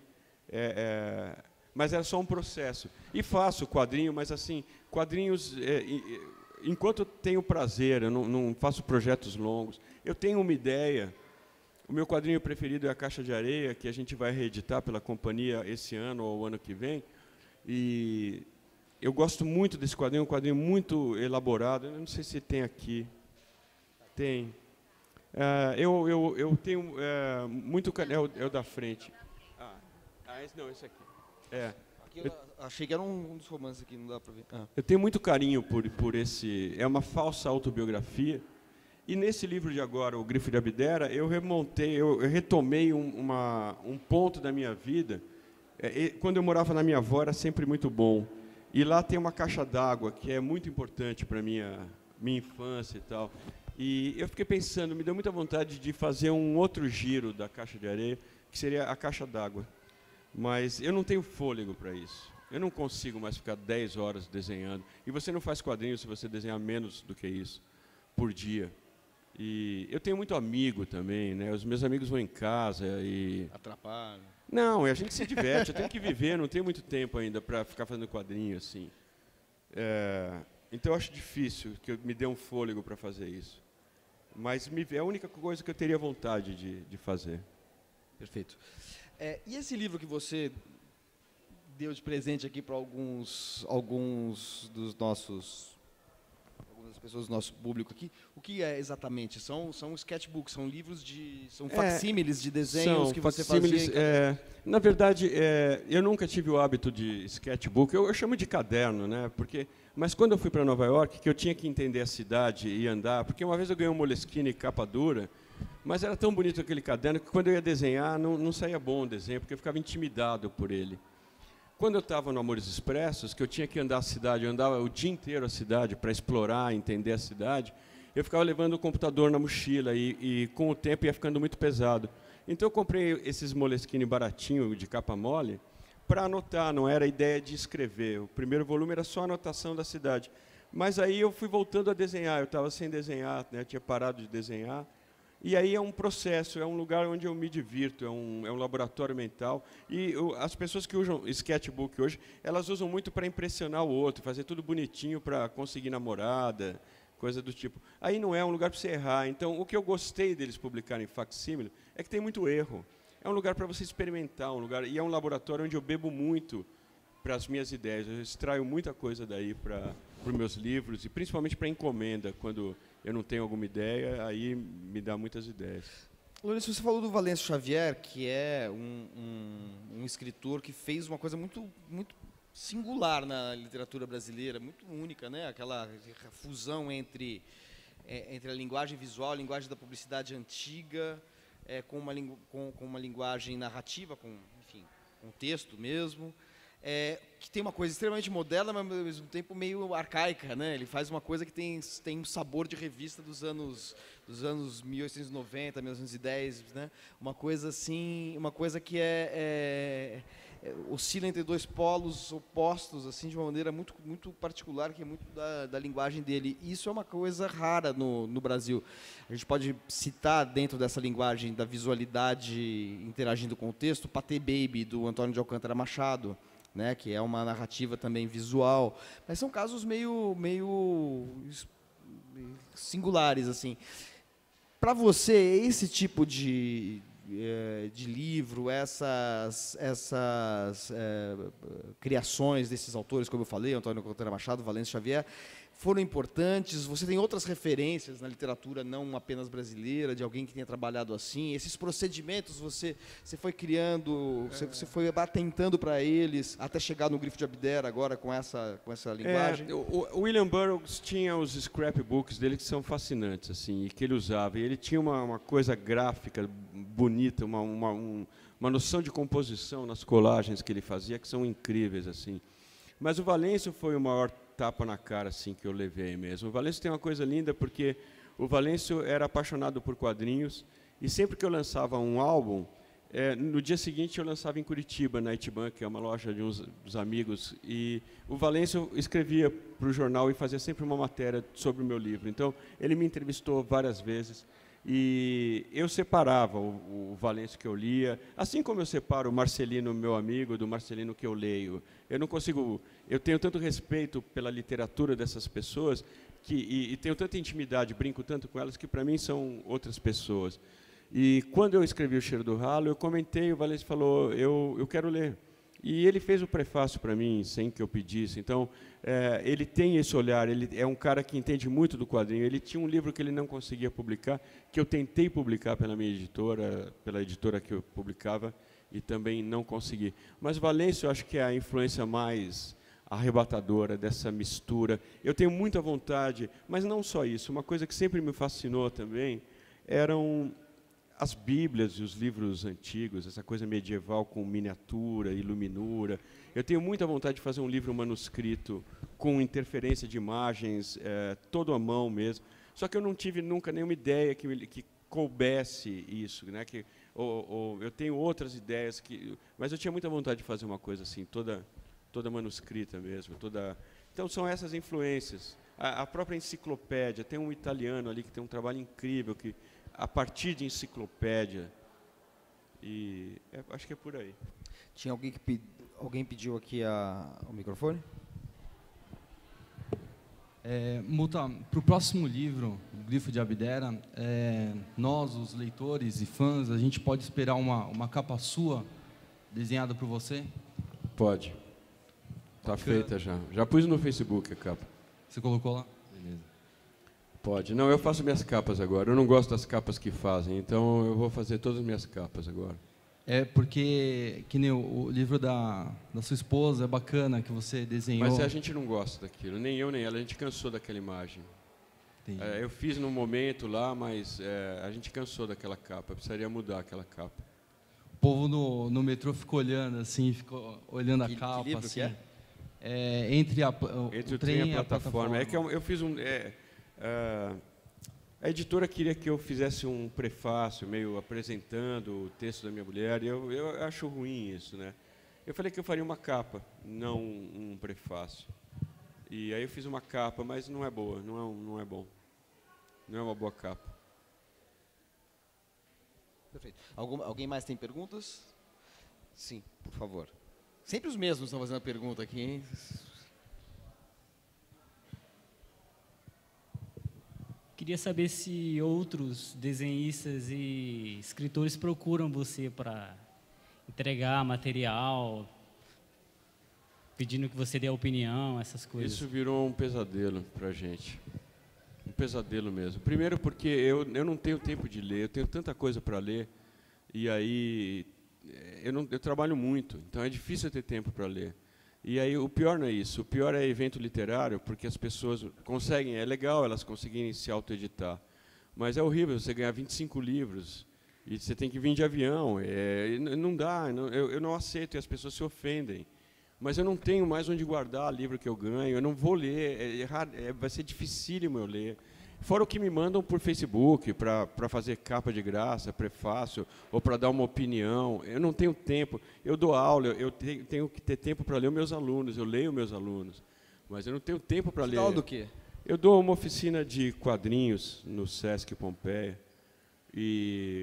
mas era só um processo. E faço quadrinho, mas assim, quadrinhos, enquanto eu tenho prazer, eu não faço projetos longos, eu tenho uma ideia. O meu quadrinho preferido é A Caixa de Areia, que a gente vai reeditar pela companhia esse ano ou o ano que vem, e eu gosto muito desse quadrinho, um quadrinho muito elaborado. Eu não sei se tem aqui. Tem. Eu tenho muito... É o da frente. Não, esse aqui.
Aqui eu achei que era um dos romances aqui, não dá para ver.
Eu tenho muito carinho por esse... É uma falsa autobiografia. E nesse livro de agora, O Grifo de Abdera, eu retomei um ponto da minha vida. Quando eu morava na minha avó, era sempre muito bom. E lá tem uma caixa d'água, que é muito importante para a minha infância e tal. E eu fiquei pensando, me deu muita vontade de fazer um outro giro da Caixa de Areia, que seria a caixa d'água. Mas eu não tenho fôlego para isso. Eu não consigo mais ficar 10 horas desenhando. E você não faz quadrinhos se você desenhar menos do que isso, por dia. E eu tenho muito amigo também, né? Os meus amigos vão em casa e...
Atrapalha.
Não, a gente se diverte, eu tenho que viver, não tenho muito tempo ainda para ficar fazendo quadrinho assim. Então eu acho difícil que eu me dê um fôlego para fazer isso. Mas é a única coisa que eu teria vontade de fazer.
Perfeito. E esse livro que você deu de presente aqui para algumas pessoas do nosso público aqui, o que é exatamente? São sketchbooks, são livros são facsímiles de desenhos que você fazia?
Na verdade, eu nunca tive o hábito de sketchbook, eu chamo de caderno, né? Mas quando eu fui para Nova York, que eu tinha que entender a cidade e andar, porque uma vez eu ganhei um Moleskine capa dura, mas era tão bonito aquele caderno que quando eu ia desenhar, não saía bom o desenho, porque eu ficava intimidado por ele. Quando eu estava no Amores Expressos, que eu tinha que andar a cidade, eu andava o dia inteiro a cidade para explorar, entender a cidade, eu ficava levando o computador na mochila e com o tempo ia ficando muito pesado. Então eu comprei esses Moleskine baratinho de capa mole para anotar, não era a ideia de escrever. O primeiro volume era só anotação da cidade. Mas aí eu fui voltando a desenhar, eu estava sem desenhar, né, tinha parado de desenhar. E aí é um processo, é um lugar onde eu me divirto, é um laboratório mental. E as pessoas que usam sketchbook hoje, elas usam muito para impressionar o outro, fazer tudo bonitinho para conseguir namorada, coisa do tipo. Aí não é um lugar para você errar. Então, o que eu gostei deles publicarem facsímile é que tem muito erro. É um lugar para você experimentar, e é um laboratório onde eu bebo muito para as minhas ideias. Eu extraio muita coisa daí para os meus livros, e principalmente para encomenda, quando eu não tenho alguma ideia, aí me dá muitas ideias.
Lourenço, você falou do Valêncio Xavier, que é um escritor que fez uma coisa muito, muito singular na literatura brasileira, muito única, né? Aquela fusão entre a linguagem visual, a linguagem da publicidade antiga, com uma linguagem narrativa, com texto mesmo. Que tem uma coisa extremamente moderna, mas ao mesmo tempo meio arcaica, né? Ele faz uma coisa que tem um sabor de revista dos anos 1890, 1910, né? Uma coisa assim, uma coisa que oscila entre dois polos opostos, assim, de uma maneira muito, muito particular, que é muito da linguagem dele. E isso é uma coisa rara no Brasil. A gente pode citar, dentro dessa linguagem da visualidade interagindo com o texto, Patê Baby, do Antônio de Alcântara Machado, né, que é uma narrativa também visual, mas são casos meio singulares, assim. Para você, esse tipo de livro, essas criações desses autores, como eu falei, Antônio Alcântara Machado, Valêncio Xavier, foram importantes? Você tem outras referências na literatura, não apenas brasileira, de alguém que tenha trabalhado assim? Esses procedimentos você foi criando, você foi atentando para eles, até chegar no Grifo de Abdera agora com essa linguagem?
O William Burroughs tinha os scrapbooks dele que são fascinantes, assim, e que ele usava. E ele tinha uma coisa gráfica bonita, uma noção de composição nas colagens que ele fazia que são incríveis, assim. Mas o Valêncio foi o maior tapa na cara, assim, que eu levei mesmo. O Valêncio tem uma coisa linda, porque o Valêncio era apaixonado por quadrinhos, e sempre que eu lançava um álbum, no dia seguinte eu lançava em Curitiba, na Itiban, que é uma loja de uns dos amigos, e o Valêncio escrevia para o jornal e fazia sempre uma matéria sobre o meu livro. Então, ele me entrevistou várias vezes, e eu separava o Valêncio que eu lia, assim como eu separo o Marcelino, meu amigo, do Marcelino que eu leio. Eu não consigo... Eu tenho tanto respeito pela literatura dessas pessoas, e tenho tanta intimidade, brinco tanto com elas, que para mim são outras pessoas. E quando eu escrevi O Cheiro do Ralo, eu comentei, o Valêncio falou, eu quero ler. E ele fez o prefácio para mim, sem que eu pedisse. Então, ele tem esse olhar, ele é um cara que entende muito do quadrinho. Ele tinha um livro que ele não conseguia publicar, que eu tentei publicar pela minha editora, pela editora que eu publicava, e também não consegui. Mas Valêncio, eu acho que é a influência mais arrebatadora dessa mistura. Eu tenho muita vontade, mas não só isso. Uma coisa que sempre me fascinou também eram as Bíblias e os livros antigos, essa coisa medieval com miniatura, iluminura. Eu tenho muita vontade de fazer um livro manuscrito com interferência de imagens, todo à mão mesmo. Só que eu não tive nunca nenhuma ideia que coubesse isso, né? Eu tenho outras ideias, mas eu tinha muita vontade de fazer uma coisa assim, toda manuscrita mesmo. Então, são essas influências. A própria enciclopédia, tem um italiano ali que tem um trabalho incrível, a partir de enciclopédia, e acho que é por aí.
Tinha alguém pediu aqui o microfone?
Muta, para o próximo livro, o Grifo de Abdera, nós, os leitores e fãs, a gente pode esperar uma capa sua, desenhada por você?
Pode. Está feita já. Já pus no Facebook a capa.
Você colocou lá? Beleza.
Pode. Não, eu faço minhas capas agora. Eu não gosto das capas que fazem, então eu vou fazer todas as minhas capas agora.
Porque, que nem o livro da sua esposa, é bacana que você desenhou.
Mas a gente não gosta daquilo, nem eu nem ela, a gente cansou daquela imagem. Eu fiz no momento lá, mas a gente cansou daquela capa, precisaria mudar aquela capa.
O povo no metrô ficou olhando assim, ficou olhando a capa.
Que livro
assim.
que é?
Entre
o trem e a plataforma. É que eu fiz a editora queria que eu fizesse um prefácio, meio apresentando o texto da minha mulher, e eu acho ruim isso, né? Eu falei que eu faria uma capa, não um prefácio. E aí eu fiz uma capa, mas não é boa, não é bom. Não é uma boa capa.
Perfeito. Alguém mais tem perguntas? Sim, por favor. Sempre os mesmos estão fazendo a pergunta aqui, hein?
Queria saber se outros desenhistas e escritores procuram você para entregar material, pedindo que você dê a opinião, essas coisas.
Isso virou um pesadelo para a gente. Um pesadelo mesmo. Primeiro porque eu não tenho tempo de ler, eu tenho tanta coisa para ler, e aí eu trabalho muito, então é difícil eu ter tempo para ler. E aí o pior não é isso, o pior é evento literário, porque as pessoas conseguem, é legal elas conseguirem se autoeditar, mas é horrível você ganhar 25 livros e você tem que vir de avião, não dá, eu não aceito e as pessoas se ofendem. Mas eu não tenho mais onde guardar livro que eu ganho, eu não vou ler, vai ser dificílimo eu ler. Fora o que me mandam por Facebook, para fazer capa de graça, prefácio, ou para dar uma opinião. Eu não tenho tempo. Eu dou aula, eu tenho que ter tempo para ler os meus alunos, eu leio meus alunos, mas eu não tenho tempo para ler.
Você dá aula do quê?
Eu dou uma oficina de quadrinhos no Sesc Pompeia, e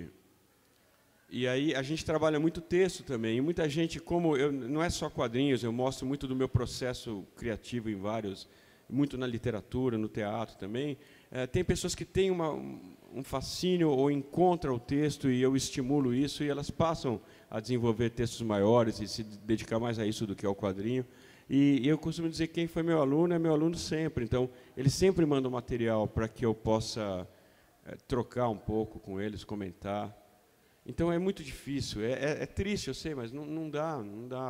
aí a gente trabalha muito texto também, e muita gente, não é só quadrinhos, eu mostro muito do meu processo criativo em muito na literatura, no teatro também. Tem pessoas que têm um fascínio ou encontram o texto e eu estimulo isso e elas passam a desenvolver textos maiores e se dedicar mais a isso do que ao quadrinho. E eu costumo dizer que quem foi meu aluno é meu aluno sempre. Então, eles sempre mandam material para que eu possa trocar um pouco com eles, comentar. Então, é muito difícil. É triste, eu sei, mas não dá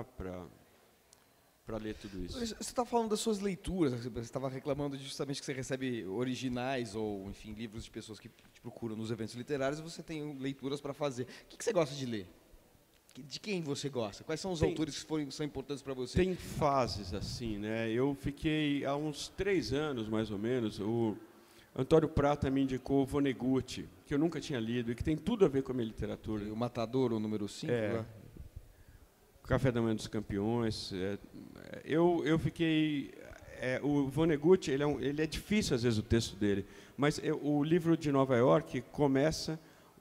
para ler tudo isso.
Você está falando das suas leituras, você estava reclamando justamente que você recebe originais ou, enfim, livros de pessoas que te procuram nos eventos literários e você tem leituras para fazer. O que você gosta de ler? De quem você gosta? Quais são os autores que são importantes para você?
Tem fases assim, né? Eu fiquei há uns 3 anos, mais ou menos, Antônio Prata me indicou o Vonnegut, que eu nunca tinha lido e que tem tudo a ver com a minha literatura.
E o Matador, o número 5,
É. Café da Manhã dos Campeões. Eu fiquei... o Vonnegut, ele é difícil, às vezes, o texto dele, mas o livro de Nova York começa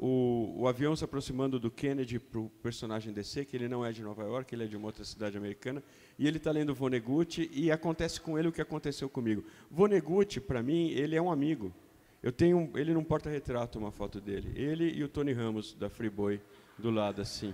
o avião se aproximando do Kennedy para o personagem descer, que ele não é de Nova York, ele é de uma outra cidade americana, e ele está lendo Vonnegut, e acontece com ele o que aconteceu comigo. Vonnegut, para mim, ele é um amigo. Eu tenho ele num porta-retrato, uma foto dele. Ele e o Tony Ramos, da Friboi, do lado, assim.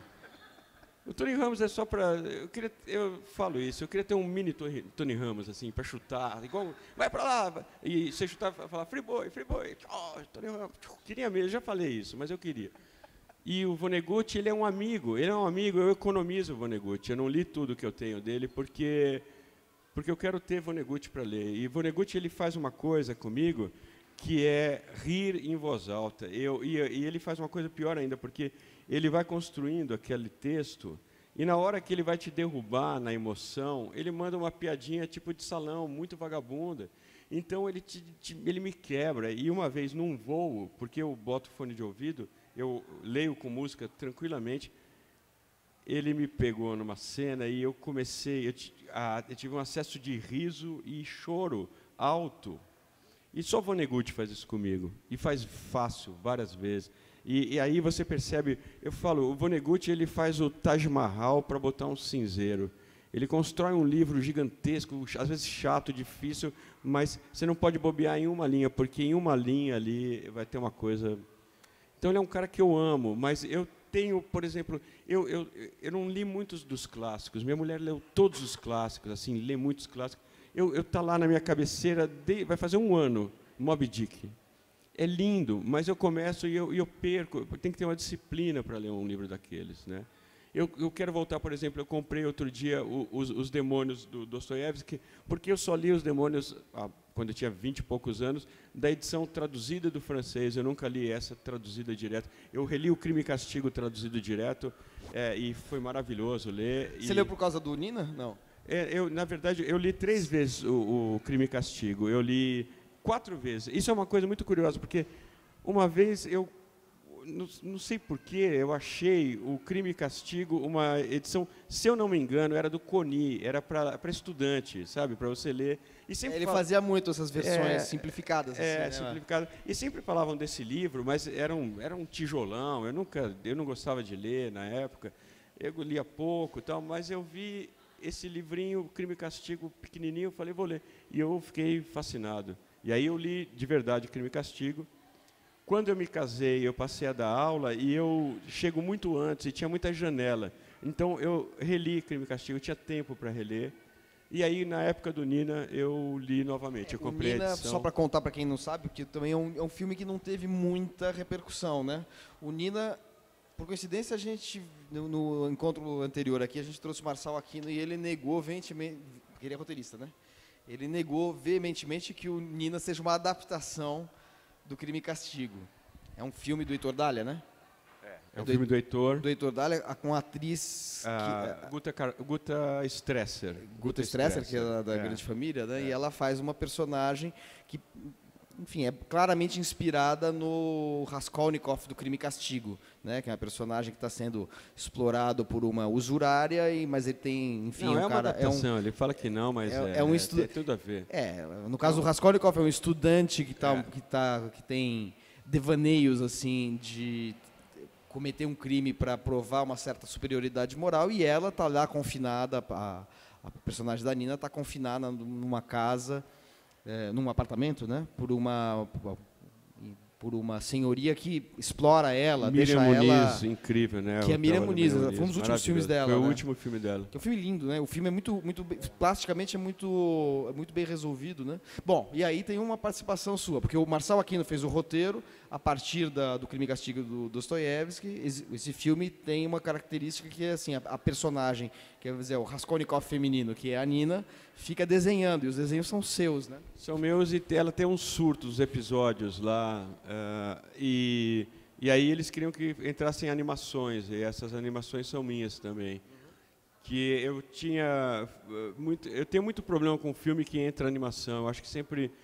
O Tony Ramos é só para... Eu falo isso, eu queria ter um mini Tony Ramos, assim, para chutar, igual, vai para lá, e você chutar, falar, Friboi, Tony Ramos, queria mesmo, já falei isso, mas eu queria. E o Vonnegut, ele é um amigo, eu economizo o Vonnegut, eu não li tudo que eu tenho dele, porque eu quero ter Vonnegut para ler. E Vonnegut, ele faz uma coisa comigo, que é rir em voz alta. E ele faz uma coisa pior ainda, porque ele vai construindo aquele texto, e na hora que ele vai te derrubar na emoção, ele manda uma piadinha tipo de salão, muito vagabunda. Então, ele me quebra. E uma vez, num voo, porque eu boto fone de ouvido, eu leio com música tranquilamente, ele me pegou numa cena e eu comecei, eu tive um acesso de riso e choro alto. E só Vonnegut faz isso comigo, e faz fácil, várias vezes. E aí você percebe, eu falo, o Vonnegut, ele faz o Taj Mahal para botar um cinzeiro. Ele constrói um livro gigantesco, às vezes chato, difícil, mas você não pode bobear em uma linha, porque em uma linha ali vai ter uma coisa... Então, ele é um cara que eu amo, mas eu tenho, por exemplo, eu não li muitos dos clássicos. Minha mulher leu todos os clássicos, assim, lê muitos clássicos. Tá lá na minha cabeceira, vai fazer um ano, Moby Dick. É lindo, mas eu começo e eu perco. Tem que ter uma disciplina para ler um livro daqueles, né? Eu quero voltar, por exemplo, eu comprei outro dia os Demônios do Dostoiévski, porque eu só li os Demônios, quando eu tinha 20 e poucos anos, da edição traduzida do francês. Eu nunca li essa traduzida direto. Eu reli o Crime e Castigo traduzido direto, e foi maravilhoso ler.
Você leu por causa do Nina? Não.
Na verdade, eu li 3 vezes o Crime e Castigo. Eu li 4 vezes. Isso é uma coisa muito curiosa, porque uma vez eu não sei porquê, eu achei o Crime e Castigo uma edição, se eu não me engano, era do Coni, era para estudante, sabe, para você ler. E sempre
ele fazia muito essas versões simplificadas. Assim, né?
Simplificadas. E sempre falavam desse livro, mas era um tijolão, eu não gostava de ler na época, eu lia pouco e tal, mas eu vi esse livrinho, Crime e Castigo, pequenininho, eu falei, vou ler. E eu fiquei fascinado. E aí eu li, de verdade, Crime e Castigo. Quando eu me casei, eu passei a dar aula e eu chego muito antes e tinha muita janela. Então, eu reli Crime e Castigo, eu tinha tempo para reler. E aí, na época do Nina, eu li novamente. Eu comprei
Nina,
a edição.
só para contar para quem não sabe, porque também é um filme que não teve muita repercussão, né? O Nina, por coincidência, a gente, no encontro anterior aqui, a gente trouxe o Marçal Aquino e ele negou veementemente, porque ele é roteirista, né? Ele negou veementemente que o Nina seja uma adaptação do Crime e Castigo. É um filme do Heitor Dália, né?
É um filme do Heitor.
Do Heitor Dália, com a atriz...
Guta Stresser.
Guta Stresser, que é da Grande Família, né? E ela faz uma personagem que, enfim, é claramente inspirada no Raskolnikov do Crime e Castigo, né? Que é uma personagem que está sendo explorado por uma usurária, mas ele tem, enfim...
Não, é uma adaptação, ele fala que não, mas tem tudo a ver.
No caso do Raskolnikov, é um estudante que tem devaneios, assim, de cometer um crime para provar uma certa superioridade moral, e ela está lá confinada, a personagem da Nina está confinada numa casa, num apartamento, né, por uma senhoria que explora ela,
Miriam
deixa
Muniz,
ela...
incrível, né?
Que é Miriam Muniz, foi um dos últimos filmes dela.
Foi o
né?
último filme dela.
É um filme lindo, né? O filme é muito plasticamente é muito bem resolvido, né? Bom, e aí tem uma participação sua, porque o Marçal Aquino fez o roteiro a partir do Crime e Castigo do Dostoiévski. Esse filme tem uma característica que é assim, a personagem, quer dizer, o Raskolnikov feminino, que é a Nina, fica desenhando, e os desenhos são seus, né?
São meus, e ela tem uns surtos, episódios lá, e aí eles queriam que entrassem animações, e essas animações são minhas também. Que eu tenho muito problema com filme que entra animação. Eu acho que sempre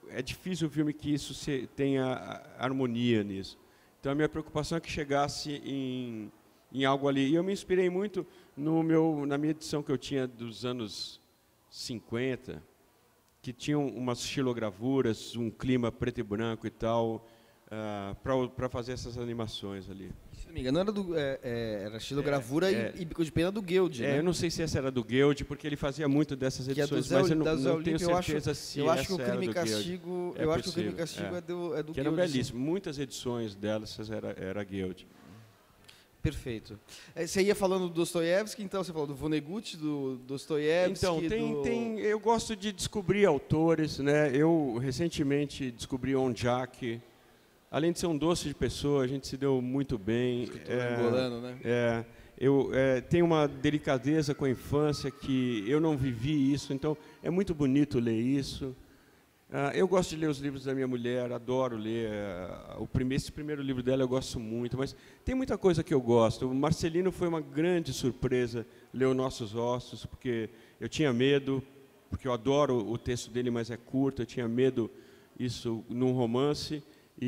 é difícil o filme que isso tenha harmonia nisso. Então, a minha preocupação é que chegasse em algo ali. E eu me inspirei muito na minha edição que eu tinha dos anos 50, que tinham umas xilogravuras, um clima preto e branco e tal, para fazer essas animações ali.
Se não me engano, era xilogravura e bico de pena do Guild, né?
Eu não sei se essa era do Guild, porque ele fazia muito dessas edições, mas eu não tenho certeza se
eu acho que
essa
o
era
Crime
do
e Castigo,
Guild.
eu acho que o Crime e Castigo é do
que
Guild.
eram belíssimos. Muitas edições delas era Guild.
Perfeito. Você ia falando do Dostoiévski, então você falou do Vonnegut, do Dostoiévski.
Então, eu gosto de descobrir autores, né? Eu recentemente descobri Onjak. Além de ser um doce de pessoa, a gente se deu muito bem.
Angolano, né?
Eu tenho uma delicadeza com a infância que eu não vivi isso, então é muito bonito ler isso. Eu gosto de ler os livros da minha mulher, adoro ler. Esse primeiro livro dela eu gosto muito, mas tem muita coisa que eu gosto. O Marcelino foi uma grande surpresa ler Os Nossos Ossos, porque eu tinha medo, porque eu adoro o texto dele, mas é curto, eu tinha medo isso num romance.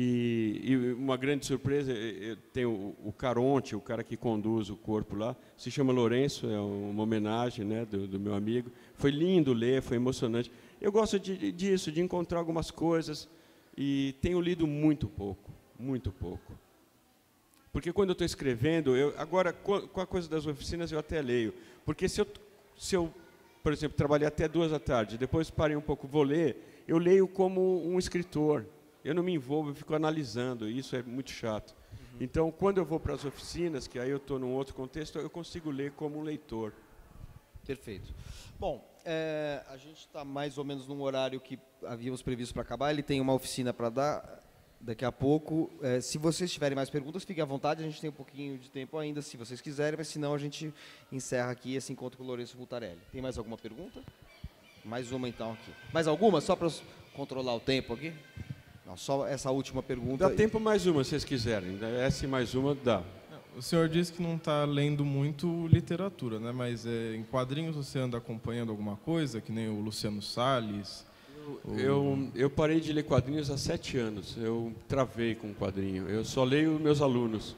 E uma grande surpresa, tem o Caronte, o cara que conduz o corpo lá, se chama Lourenço, é uma homenagem, né, do meu amigo. Foi lindo ler, foi emocionante. Eu gosto disso, de encontrar algumas coisas, e tenho lido muito pouco, muito pouco. Porque quando eu estou escrevendo, agora, com a coisa das oficinas, eu até leio. Porque se eu, por exemplo, trabalhei até 2 da tarde, depois parei um pouco, vou ler, eu leio como um escritor. Eu não me envolvo, eu fico analisando, e isso é muito chato. Então, quando eu vou para as oficinas, que aí eu estou num outro contexto, eu consigo ler como um leitor.
Perfeito. Bom, a gente está mais ou menos num horário que havíamos previsto para acabar. Ele tem uma oficina para dar daqui a pouco. Se vocês tiverem mais perguntas, fiquem à vontade, a gente tem um pouquinho de tempo ainda, se vocês quiserem, mas senão a gente encerra aqui esse encontro com o Lourenço Mutarelli. Tem mais alguma pergunta? Mais uma, então, aqui. Mais alguma? Só para controlar o tempo aqui? Não, só essa última pergunta.
Dá tempo mais uma, se vocês quiserem. Essa e mais uma, dá.
O senhor disse que não está lendo muito literatura, né? Mas em quadrinhos você anda acompanhando alguma coisa, que nem o Luciano Salles?
Eu parei de ler quadrinhos há 7 anos. Eu travei com quadrinho. Eu só leio meus alunos.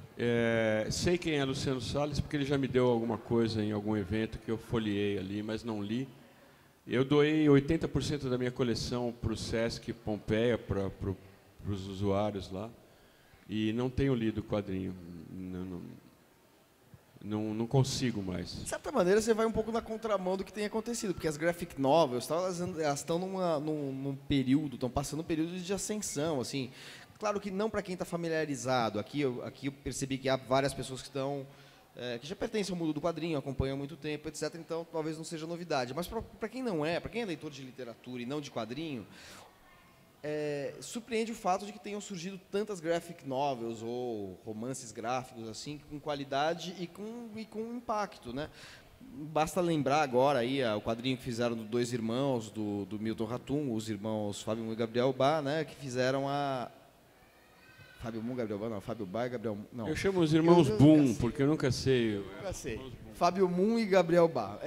Sei quem é Luciano Salles, porque ele já me deu alguma coisa em algum evento que eu folheei ali, mas não li. Eu doei 80% da minha coleção para o Sesc Pompeia, para os usuários lá, e não tenho lido quadrinho. Não consigo mais.
De certa maneira, você vai um pouco na contramão do que tem acontecido, porque as graphic novels, elas estão num período, estão passando um período de ascensão, assim. Claro que não para quem está familiarizado. Aqui eu percebi que há várias pessoas que estão que já pertencem ao mundo do quadrinho, acompanham há muito tempo, etc. Então, talvez não seja novidade. Mas para quem não para quem é leitor de literatura e não de quadrinho, surpreende o fato de que tenham surgido tantas graphic novels ou romances gráficos assim, com qualidade e com impacto, né? Basta lembrar agora aí o quadrinho que fizeram dos 2 irmãos do Milton Ratum, os irmãos Fábio Moon e Gabriel Bá, né? Que fizeram Fábio Moon, Gabriel Bá, não, Fábio Bá e Gabriel... Não.
Eu chamo os irmãos Boom, porque eu nunca sei.
Nunca sei. Fábio Moon e Gabriel Bá.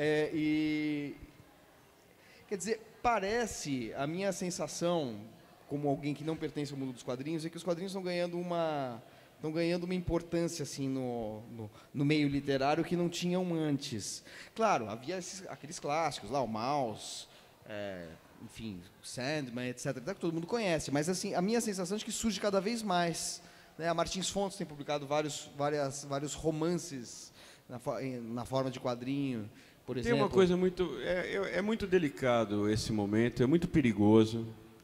Quer dizer, parece, a minha sensação, como alguém que não pertence ao mundo dos quadrinhos, é que os quadrinhos estão ganhando uma importância assim no meio literário que não tinham antes. Claro, havia aqueles clássicos lá, o Maus, enfim, Sandman, etc., que todo mundo conhece, mas assim, a minha sensação é de que surge cada vez mais, né? A Martins Fontes tem publicado vários romances na forma de quadrinho, por exemplo.
Tem uma coisa muito... É muito delicado esse momento, é muito perigoso.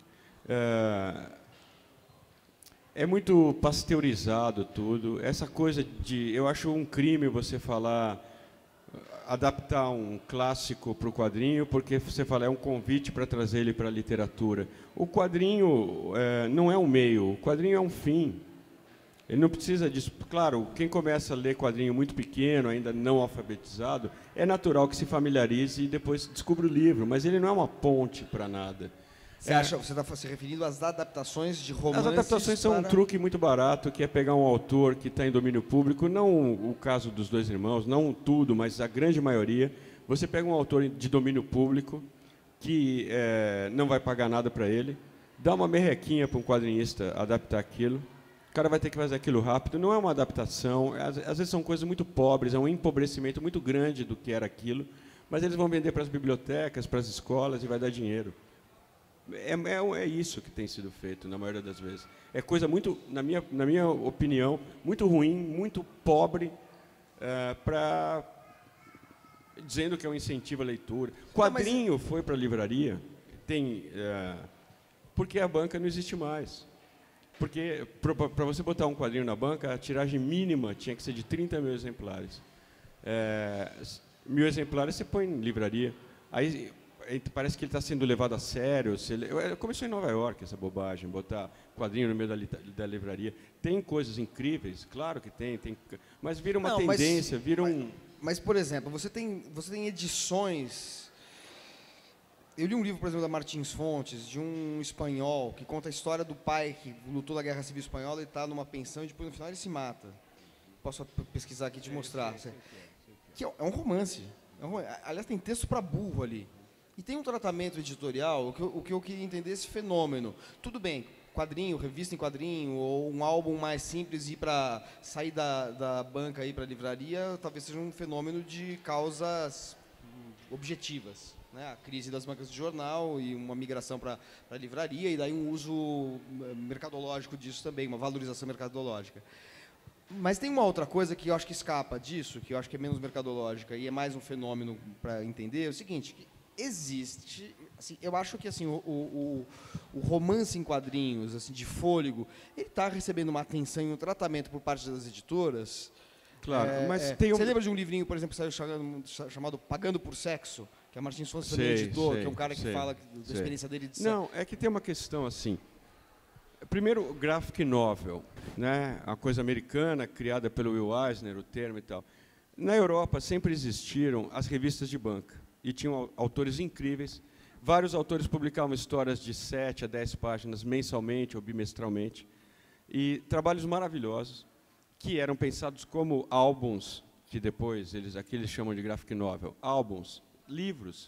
É muito pasteurizado tudo. Essa coisa eu acho um crime você adaptar um clássico para o quadrinho, porque você fala, é um convite para trazer ele para a literatura. O quadrinho não é um meio, o quadrinho é um fim. Ele não precisa disso. Claro, quem começa a ler quadrinho muito pequeno, ainda não alfabetizado, é natural que se familiarize e depois descubra o livro, mas ele não é uma ponte para nada.
Você está se referindo às adaptações de romances?
As adaptações são um truque muito barato, que é pegar um autor que está em domínio público, não o caso dos 2 irmãos, não tudo, mas a grande maioria. Você pega um autor de domínio público, que não vai pagar nada para ele, dá uma merrequinha para um quadrinista adaptar aquilo. O cara vai ter que fazer aquilo rápido. Não é uma adaptação. Às vezes são coisas muito pobres, é um empobrecimento muito grande do que era aquilo. Mas eles vão vender para as bibliotecas, para as escolas e vai dar dinheiro. É isso que tem sido feito, na maioria das vezes. É coisa muito, na minha opinião, muito ruim, muito pobre, dizendo que é um incentivo à leitura. Quadrinho foi para a livraria, porque a banca não existe mais. Porque, para você botar um quadrinho na banca, a tiragem mínima tinha que ser de 30 mil exemplares. 1.000 exemplares você põe em livraria. Aí parece que ele está sendo levado a sério. Começou em Nova York essa bobagem, botar quadrinho no meio da livraria. Tem coisas incríveis, claro que tem, mas vira uma tendência,
Mas, por exemplo, você tem edições... Eu li um livro, por exemplo, da Martins Fontes, de um espanhol, que conta a história do pai que lutou na Guerra Civil Espanhola e está numa pensão e depois, no final, ele se mata. Posso pesquisar aqui e te mostrar. Que é um romance. Aliás, tem texto para burro ali. E tem um tratamento editorial, o que eu queria entender esse fenômeno. Tudo bem, quadrinho, revista em quadrinho, ou um álbum mais simples e para sair da banca e para a livraria, talvez seja um fenômeno de causas objetivas. Né? A crise das bancas de jornal e uma migração para a livraria, e daí um uso mercadológico disso também, uma valorização mercadológica. Mas tem uma outra coisa que eu acho que escapa disso, que eu acho que é menos mercadológica e é mais um fenômeno para entender, é o seguinte, que existe, assim, eu acho que assim, o romance em quadrinhos, assim, de fôlego, ele está recebendo uma atenção e um tratamento por parte das editoras.
Claro, mas
Você lembra de um livrinho, por exemplo, que saiu chamado Pagando por Sexo, que a Martins Fontes também editou, que é um cara que fala da experiência dele de
Não, é que tem uma questão assim. Primeiro, o graphic novel, né? A coisa americana, criada pelo Will Eisner, o termo e tal. Na Europa sempre existiram as revistas de banca, e tinham autores incríveis. Vários autores publicavam histórias de 7 a 10 páginas mensalmente ou bimestralmente, e trabalhos maravilhosos, que eram pensados como álbuns, que depois aqui eles chamam de graphic novel, álbuns, livros,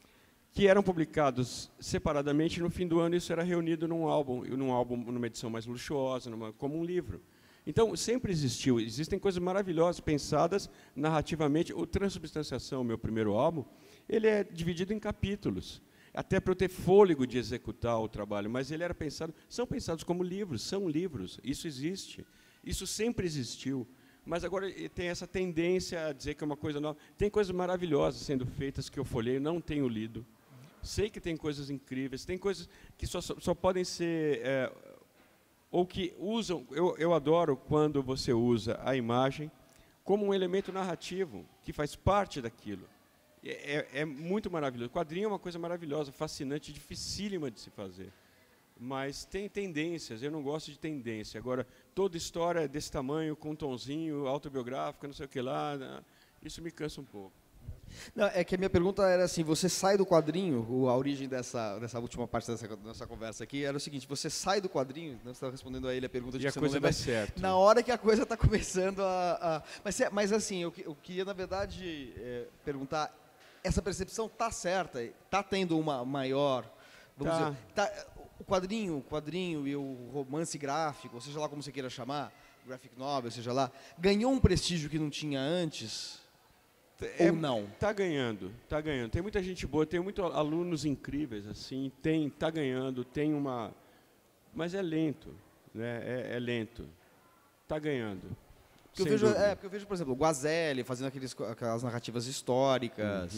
que eram publicados separadamente, e no fim do ano isso era reunido num álbum numa edição mais luxuosa, como um livro. Então, sempre existem coisas maravilhosas, pensadas narrativamente. O Transubstanciação, meu primeiro álbum, ele é dividido em capítulos, até para eu ter fôlego de executar o trabalho, mas ele era são pensados como livros, são livros, isso existe, isso sempre existiu. Mas agora tem essa tendência a dizer que é uma coisa nova. Tem coisas maravilhosas sendo feitas que eu folhei, não tenho lido. Sei que tem coisas incríveis, tem coisas que só podem ser... ou que usam... Eu adoro quando você usa a imagem como um elemento narrativo, que faz parte daquilo. É muito maravilhoso. O quadrinho é uma coisa maravilhosa, fascinante, dificílima de se fazer. Mas tem tendências, eu não gosto de tendência. Agora, toda história desse tamanho, com um tonzinho, autobiográfica, não sei o que lá, isso me cansa um pouco.
Não, é que a minha pergunta era assim, você sai do quadrinho, a origem dessa última parte dessa nossa conversa aqui era o seguinte, você sai do quadrinho, você estava respondendo a ele a pergunta de
e a coisa dá certo.
Na hora que a coisa está começando Mas assim, eu queria, na verdade, perguntar, essa percepção está certa? Está tendo uma maior... Vamos dizer, o quadrinho e o romance gráfico, ou seja lá como você queira chamar, graphic novel, seja lá, ganhou um prestígio que não tinha antes? Ou não?
Está ganhando, está ganhando. Tem muita gente boa, tem muitos alunos incríveis, assim, está ganhando, tem uma... Mas é lento, né? É lento. Está ganhando.
Porque eu vejo, por exemplo, o Guazelli fazendo aquelas narrativas históricas,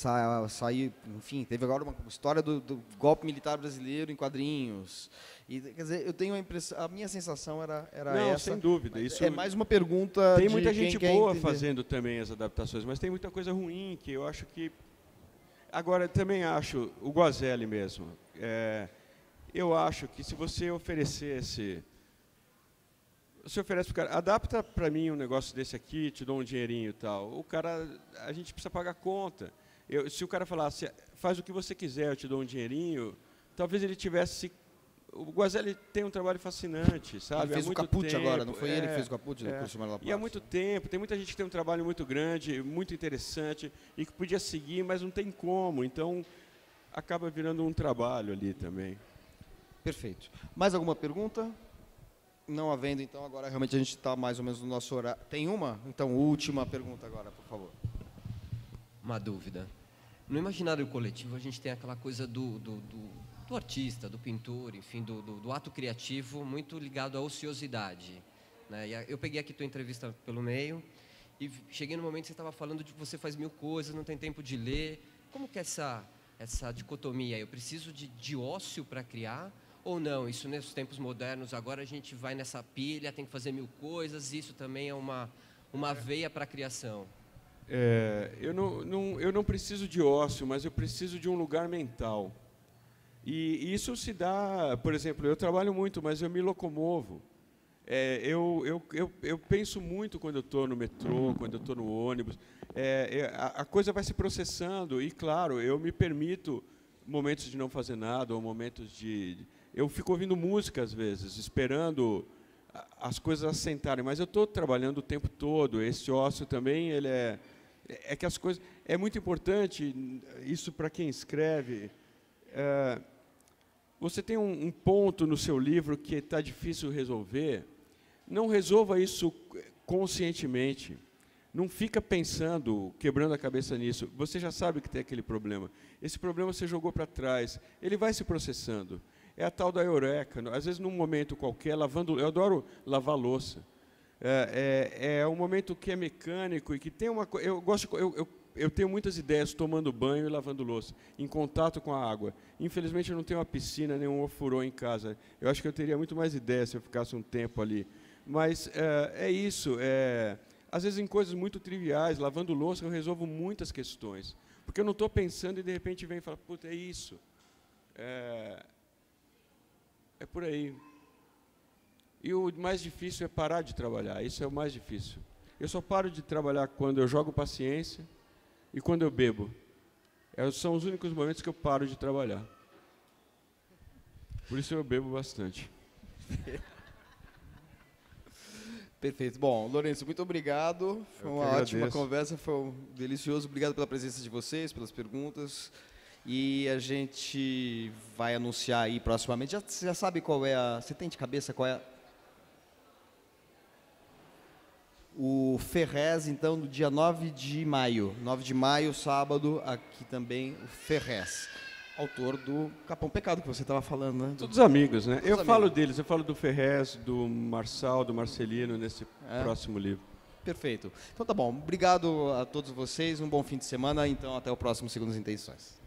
enfim, teve agora uma história do golpe militar brasileiro em quadrinhos. E, quer dizer, eu tenho a impressão, a minha sensação era
não,
essa.
Sem dúvida. Isso
é mais uma pergunta.
Tem muita gente boa
entender.
Fazendo também as adaptações, mas tem muita coisa ruim que eu acho que... Agora, também acho, o Guazelli mesmo, eu acho que se você oferecesse... Você oferece para o cara, adapta para mim um negócio desse aqui, te dou um dinheirinho e tal. O cara, a gente precisa pagar a conta. Se o cara falasse, faz o que você quiser, eu te dou um dinheirinho, talvez ele tivesse... O Guazelli tem um trabalho fascinante, sabe?
Ele fez o Caput agora, não foi ele que fez o Caput do curso Marla Paz?
E há muito tempo, tem muita gente que tem um trabalho muito grande, muito interessante, e que podia seguir, mas não tem como. Então, acaba virando um trabalho ali também.
Perfeito. Mais alguma pergunta? Não havendo, então agora realmente a gente está mais ou menos no nosso horário. Tem uma? Então, última pergunta agora, por favor.
Uma dúvida. No imaginário coletivo, a gente tem aquela coisa do artista, do pintor, enfim, do ato criativo muito ligado à ociosidade, né? E eu peguei aqui tua entrevista pelo meio e cheguei no momento que você estava falando de que você faz 1000 coisas, não tem tempo de ler. Como que é essa dicotomia? Eu preciso de ócio para criar ou não? Isso nos tempos modernos, agora a gente vai nessa pilha, tem que fazer 1000 coisas, isso também é uma veia para a criação.
Eu não preciso de ócio, mas eu preciso de um lugar mental. E isso se dá, por exemplo, eu trabalho muito, mas eu me locomovo. Eu penso muito quando eu estou no metrô, quando eu estou no ônibus. A coisa vai se processando e, claro, eu me permito momentos de não fazer nada, ou momentos de... Eu fico ouvindo música, às vezes, esperando as coisas assentarem, mas eu estou trabalhando o tempo todo. Esse ócio também, ele é que as coisas... É muito importante, isso para quem escreve... Você tem um ponto no seu livro que está difícil resolver, não resolva isso conscientemente. Não fica pensando, quebrando a cabeça nisso. Você já sabe que tem aquele problema. Esse problema você jogou para trás. Ele vai se processando. É a tal da eureka. Às vezes, num momento qualquer, lavando... Eu adoro lavar louça. É um momento que é mecânico e que tem uma... Eu tenho muitas ideias tomando banho e lavando louça, em contato com a água. Infelizmente, eu não tenho uma piscina, nem um ofurô em casa. Eu acho que eu teria muito mais ideias se eu ficasse um tempo ali. Mas é isso. Às vezes, em coisas muito triviais, lavando louça, eu resolvo muitas questões. Porque eu não estou pensando e, de repente, vem e fala, puta, é isso. É por aí. E o mais difícil é parar de trabalhar. Isso é o mais difícil. Eu só paro de trabalhar quando eu jogo paciência e quando eu bebo. São os únicos momentos que eu paro de trabalhar. Por isso eu bebo bastante.
Perfeito. Bom, Lourenço, muito obrigado. Foi uma ótima conversa, foi delicioso. Obrigado pela presença de vocês, pelas perguntas. E a gente vai anunciar aí proximamente. Você já sabe qual é a... Você tem de cabeça qual é o Ferrez, então, no dia 9 de maio. 9 de maio, sábado, aqui também o Ferrez. Autor do Capão Pecado, que você estava falando, né?
Todos amigos, né? Eu falo deles, eu falo do Ferrez, do Marçal, do Marcelino, nesse próximo livro.
Perfeito. Então tá bom. Obrigado a todos vocês, um bom fim de semana. Então, até o próximo Segundas Intenções.